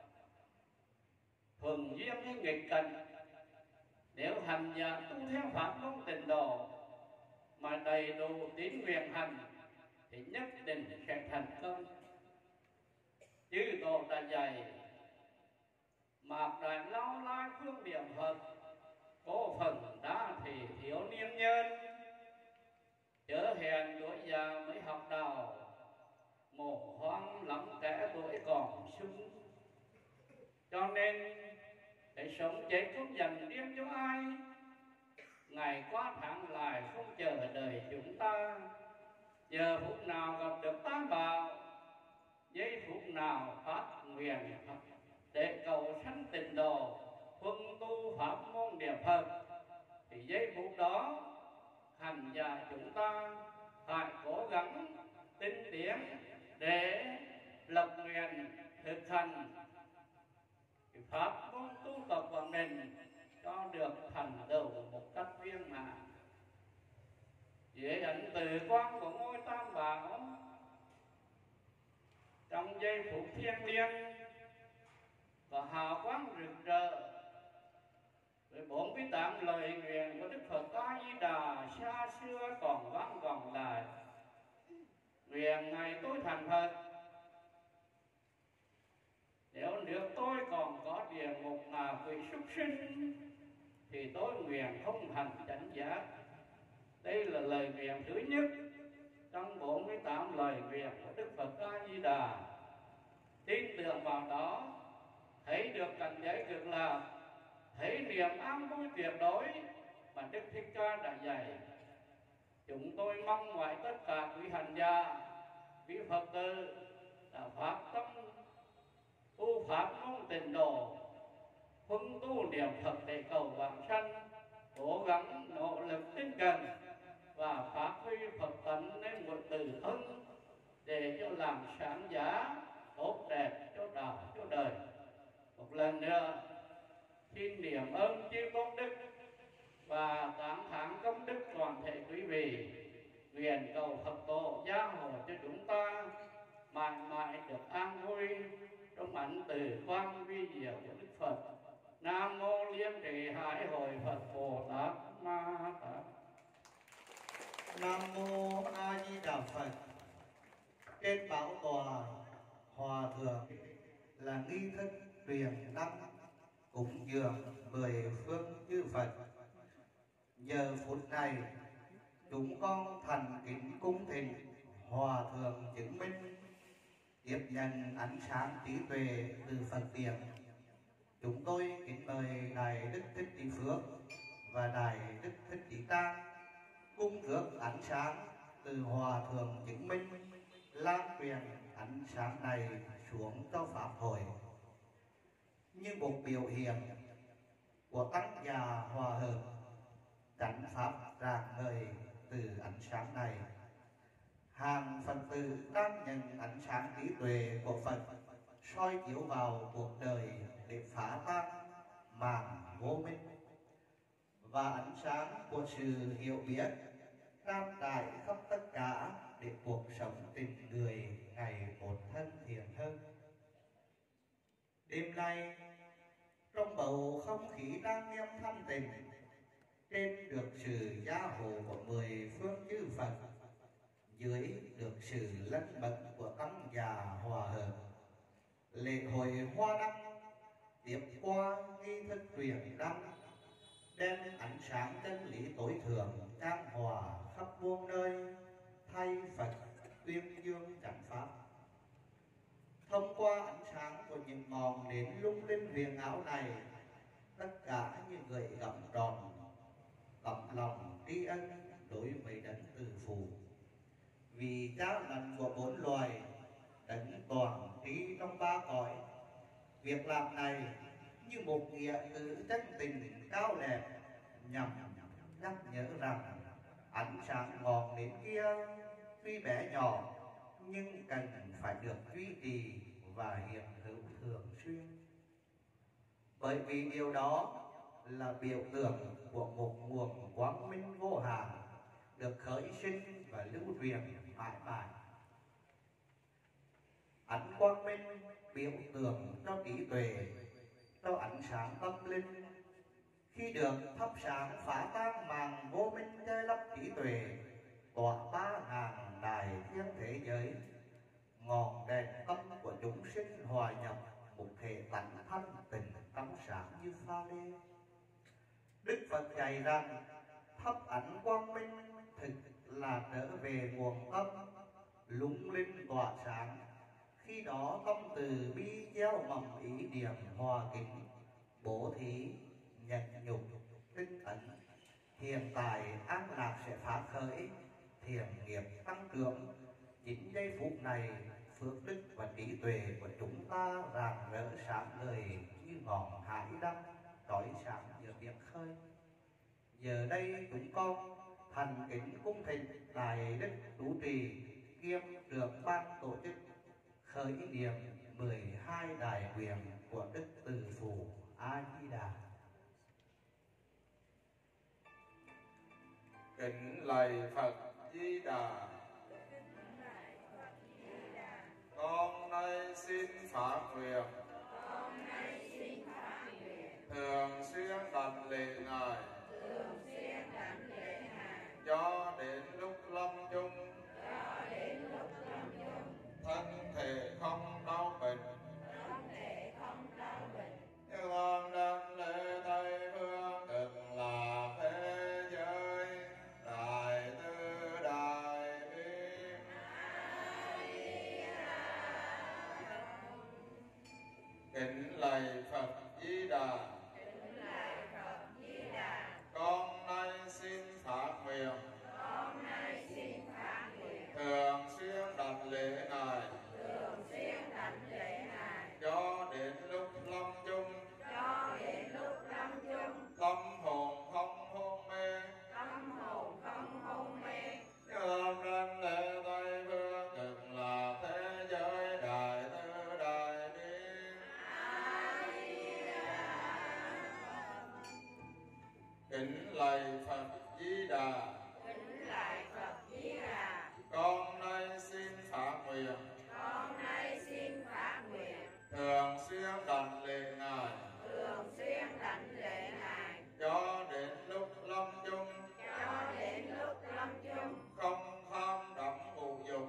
thuần duyên hay nghịch cảnh, nếu hành giả tu theo pháp môn tịnh độ mà đầy đủ tín nguyện hành thì nhất định sẽ thành công. Chư Tổ đã dạy mạc đại lao lai phương điểm Phật, có phần đã thì thiếu niên nhân, chớ hèn tuổi già mới học đạo, mồ hoang lắm kẻ tuổi còn sung. Cho nên cái sống chết không dành riêng cho ai, ngày qua tháng lại không chờ đợi chúng ta. Giờ phút nào gặp được tam bảo, giây phút nào phát nguyện để cầu sanh tịnh độ, huân tu pháp môn niệm Phật, thì giây phút đó hành giả chúng ta phải cố gắng tinh tiến để thực hành pháp môn tu tập của mình cho được thành tựu một cách viên mãn. Dưới ánh từ quang của ngôi Tam Bảo, trong giây phút thiêng liêng và hào quang rực rỡ với 48 lời nguyện của Đức Phật A Di Đà xa xưa còn vang vọng lại. Nguyện này tôi thành Phật, nếu nước tôi còn có địa ngục mà quỷ súc sinh thì tôi nguyện không hành chánh giác. Đây là lời nguyện thứ nhất trong 48 lời nguyện của Đức Phật A Di Đà. Tin tưởng vào đó, thấy được cảnh giới cực lạc, thấy niềm an vui tuyệt đối mà Đức Thích Ca đã dạy. Chúng tôi mong mọi tất cả quý hành giả, quý Phật tử đã phát tâm tu pháp môn tịnh độ, huân tu niệm Phật để cầu vãng sanh, cố gắng nỗ lực tinh cần và phát huy Phật tánh nên một từ thân để cho làm sáng giá tốt đẹp cho đạo cho đời. Một lần nữa xin niệm ơn chư công đức và tán thán công đức toàn thể quý vị, nguyện cầu Phật tổ gia hộ cho chúng ta mãi mãi được an vui trong ánh từ quang vi diệu của Đức Phật. Nam mô Liên Trì Hải Hội Phật Bồ Tát Ma Tát. Nam mô A Di Đà Phật. Trên bảo tọa hòa thượng là nghi thức truyền đăng cúng dường 10 phương chư Phật. Giờ phút này chúng con thành kính cung thỉnh hòa thượng chứng minh tiếp nhận ánh sáng trí tuệ từ Phật điện. Chúng tôi kính mời Đại Đức Thích Trí Phước và Đại Đức Thích Trí Trang cung rước ánh sáng từ hòa thượng chứng minh, lan truyền ánh sáng này xuống cho pháp hội như một biểu hiện của tăng già hòa hợp, chánh pháp rạng ngời từ ánh sáng này. Hàng Phật tử đang nhận ánh sáng trí tuệ của Phật soi chiếu vào cuộc đời để phá tan màn vô minh, và ánh sáng của sự hiểu biết lan trải khắp tất cả để cuộc sống tình người ngày một thân thiện hơn. Đêm nay trong bầu không khí trang nghiêm thanh tịnh, trên được sự gia hộ của 10 phương chư Phật, dưới được sự lân mẫn của tăng già hòa hợp, lễ hội hoa đăng tiếp qua nghi thức truyền đăng, đem ánh sáng chân lý tối thượng trang hòa khắp muôn nơi, thay Phật tuyên dương chánh pháp. Thông qua ánh sáng của những ngọn nến lung linh huyền ảo này, tất cả những người gặm tròn tấm lòng tri ân đối với đấng từ phụ, vì cha lành của 4 loài, đấng toàn trí trong 3 cõi. Việc làm này như một nghĩa cử chân tình cao đẹp, nhằm nhắc nhớ rằng ánh sáng ngọn nến kia tuy bé nhỏ nhưng cần phải được duy trì và hiện hữu thường xuyên, bởi vì điều đó là biểu tượng của một nguồn quang minh vô hạn được khởi sinh và lưu truyền mãi mãi. Ánh quang minh biểu tượng cho trí tuệ, cho ánh sáng tâm linh. Khi được thắp sáng phá tan màn vô minh che lấp trí tuệ, tỏa 3.000 đại thiên thế giới, ngọn đèn tâm của chúng sinh hòa nhập một thể tánh thanh tịnh trong sáng như pha lê. Đức Phật dạy rằng thắp ánh quang minh thực là trở về nguồn tâm, lung linh tỏa sáng. Khi đó tâm từ bi gieo mầm ý niệm hòa kính, bố thí, nhận nhục, tinh tấn. Hiện tại an lạc sẽ phát khởi, thiện nghiệp tăng trưởng. Chính giây phút này, phước đức và trí tuệ của chúng ta rạng rỡ sáng ngời như ngọn hải đăng trói sáng giữa biển khơi. Giờ đây chúng con thành kính cung thỉnh Đại Đức Chủ trì kiêm trưởng ban tổ chức khởi niệm 12 đại nguyện của Đức Từ Phụ A Di Đà. Kính lạy Phật Di Đà. Con nay xin phát nguyện thường xuyên đảnh lễ Ngài cho đến lúc lâm chung, thân thể không đau bệnh, như con đảnh lễ Tây phương cực lạc thế giới đại từ đại bi. Kính lạy Phật Di Đà. Con nay xin phát nguyện thường xuyên đảnh lễ Ngài cho đến lúc lâm chung, tâm hồn không hôn mê, như đảnh lễ Tây phương cực lạc thế giới đại từ đại bi. Kính lạy Phật Di Đà. Con nay xin phát nguyện thường xuyên đảnh lễ Ngài cho đến lúc lâm chung, không tham đắm ngũ dục,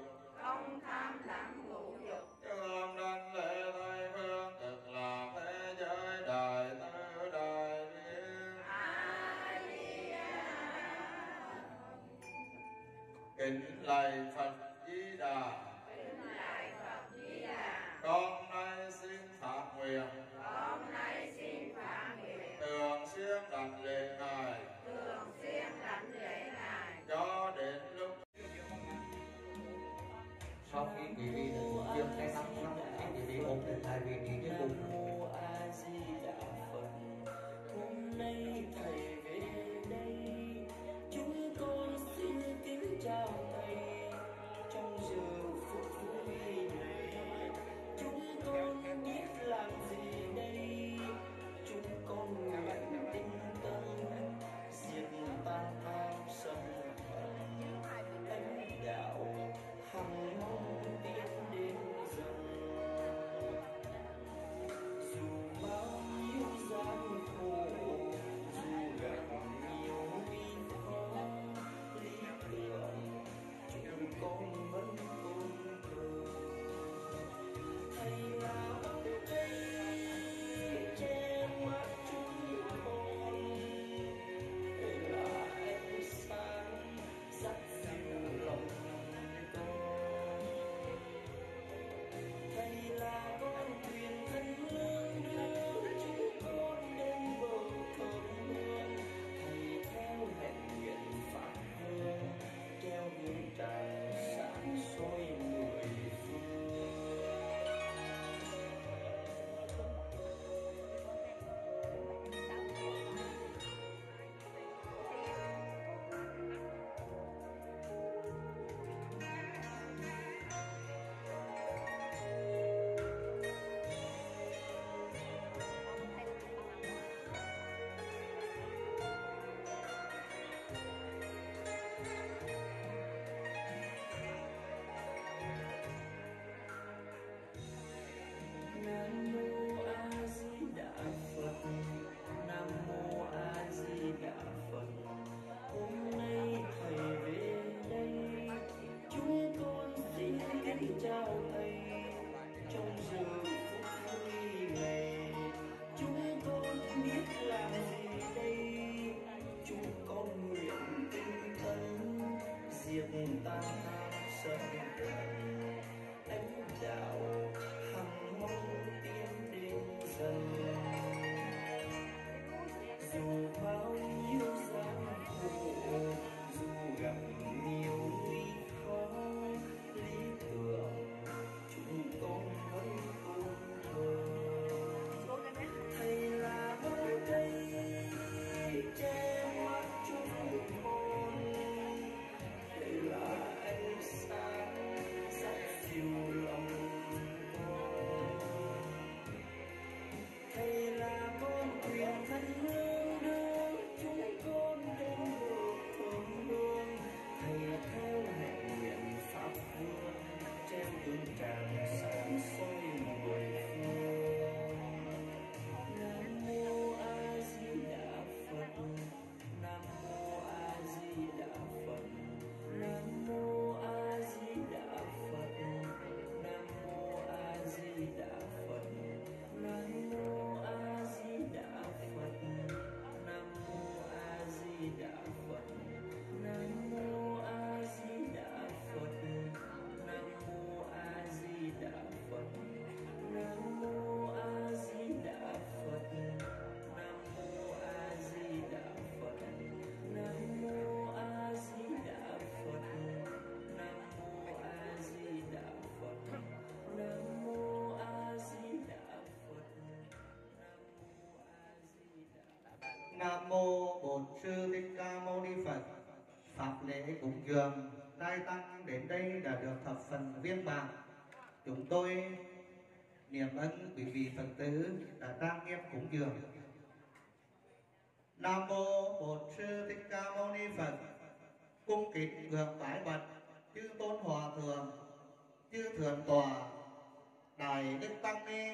như đảnh lễ Tây phương cực lạc thế giới đại từ đại bi. Kính lạy Phật Di Đà. Con nay xin phát nguyện thường xuyên đảnh lễ Ngài cho đến lúc. Sau khi quý vị được tiêm xe 5 năm, khi quý vị ổn định lại vị trí như cũ. A Di Đà Phật, hôm nay thầy về đây, chúng con xin kính chào thầy. Trong giờ phút vui này, chúng con biết làm gì đây? Chúng con nguyện tinh tấn diệt ta tham sân hận, ấn đạo hằng mong tiến pháp lễ cúng dường trai tăng đến đây đã được thập phần viên mãn. Chúng tôi niềm ơn quý vị Phật tử đã trang nghiêm cúng dường. Nam mô Bổn Sư Thích Ca Mâu Ni Phật. Cung kính gượng bái bạch chư tôn hòa thượng, chư thượng tọa, đại đức tăng ni,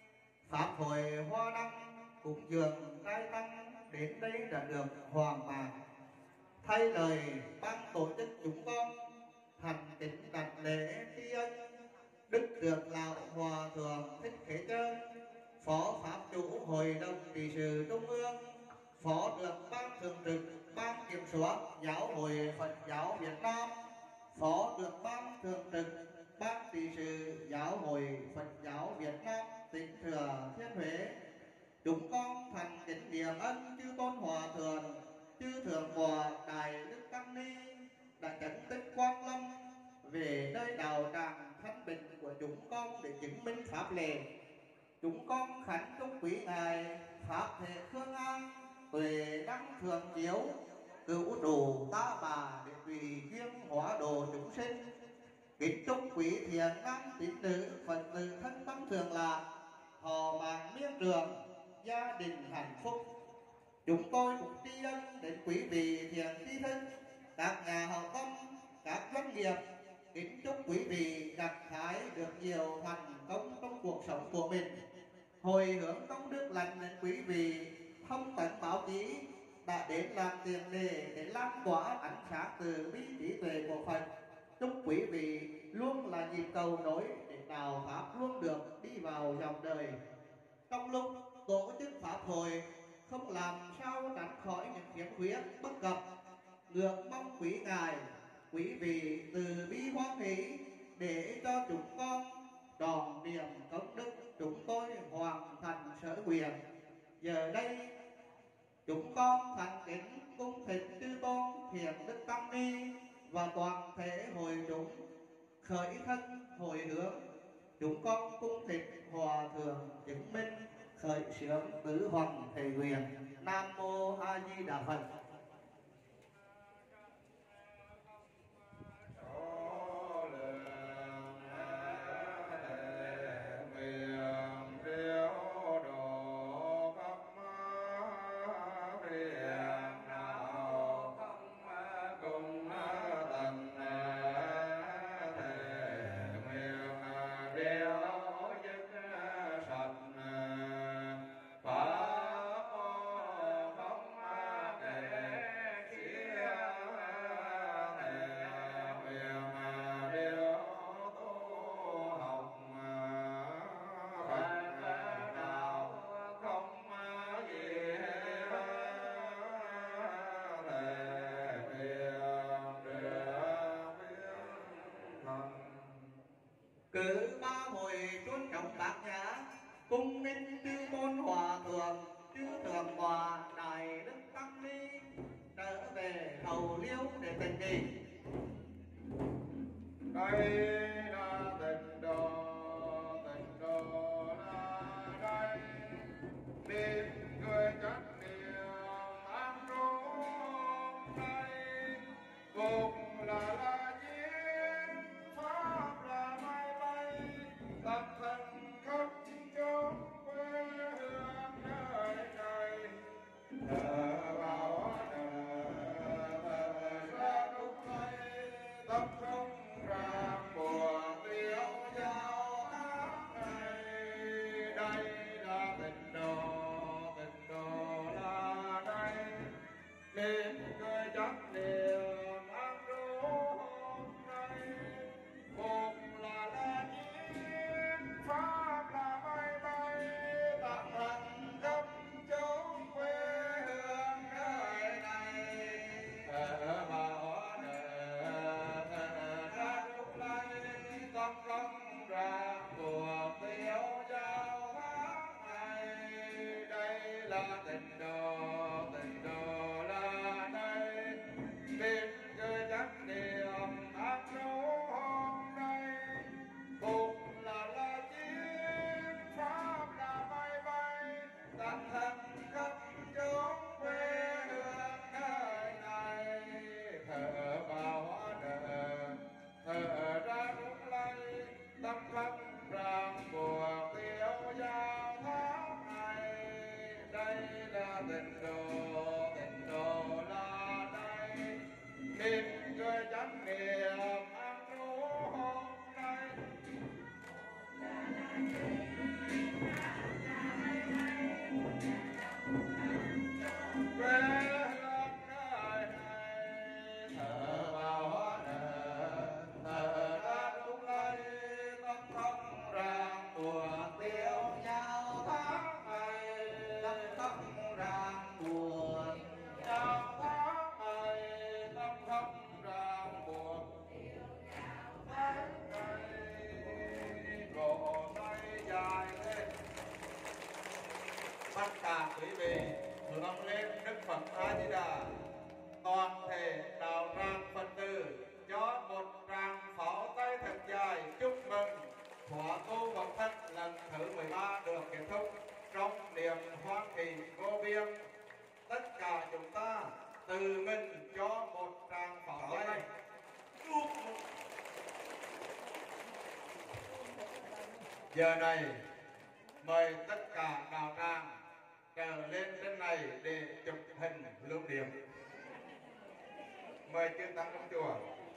pháp hội hoa đăng cúng dường trai tăng đến đây đã được hoàn mãn. Thay lời ban tổ chức chúng con thành kính đặt lễ tri ân Đức Thượng Lão Hòa Thượng Thích Khế Chân, Phó Pháp Chủ Hội đồng Trị sự Trung ương, Phó trưởng Ban Thường trực Ban Kiểm soát Giáo hội Phật giáo Việt Nam, Phó trưởng Ban Thường trực Ban Trị sự Giáo hội Phật giáo Việt Nam tỉnh Thừa Thiên Huế. Chúng con thành kính niệm ân chư tôn hòa thượng, chư thượng tọa, đại đức tăng ni đã chánh tích quang lâm về nơi đạo tràng thanh bình của chúng con để chứng minh pháp lệ. Chúng con khánh chúc quý ngài pháp thể khương an, tuệ đăng thường chiếu, cứu độ ta bà để tùy duyên hóa độ chúng sinh. Kính chúc quý thiện nam tín nữ Phật tử thân tâm thường lạc, thọ mạng miên trường, gia đình hạnh phúc. Chúng tôi cũng tri ân đến quý vị thiện tri thức, các nhà hảo tâm, các doanh nghiệp. Kính chúc quý vị gặt hái được nhiều thành công trong cuộc sống của mình. Hồi hướng công đức lành đến quý vị thông tấn báo chí đã đến làm tiền đề để lan tỏa ánh sáng từ bi trí tuệ của Phật. Chúc quý vị luôn là nhịp cầu nối để đạo pháp luôn được đi vào dòng đời. Trong lúc tổ chức pháp hội không làm sao tránh khỏi những khiếm khuyết bất cập, ngược mong quý ngài, quý vị từ bi hoan hỷ để cho chúng con tròn niềm công đức chúng tôi hoàn thành sở nguyện. Giờ đây chúng con thành kính cung thỉnh chư tôn hiền đức tăng ni và toàn thể hội chúng khởi thân hồi hướng. Chúng con cung thỉnh hòa thượng chứng minh khởi xướng tứ hoằng thề nguyện. Nam mô A Di Đà Phật. Cử ba hồi tôn trọng bát nhã, cung nghênh chư tôn hòa thượng, chư thượng tọa, đại đức tăng ni trở về hầu liêu để tịnh nghỉ. Đây là tịnh độ là đây, niệm người trách niệm an trú đây, cùng là duyên pháp là mây bay, tập thành khắp chốn quê hương nơi này. Thờ bảo thờ ra lúc này tập không ra tất cả quý vị hướng lên Đức Phật A Di Đà, toàn thể đạo tràng Phật tử cho một tràng pháo tay thật dài chúc mừng khóa tu Phật thân lần thứ 13 được kết thúc trong niềm hoan hỷ vô biên. Tất cả chúng ta từ mình cho một tràng pháo tay. Giờ này mời tất cả đạo tràng trở lên trên này để chụp hình lưu niệm. Mời chư tăng trong chùa.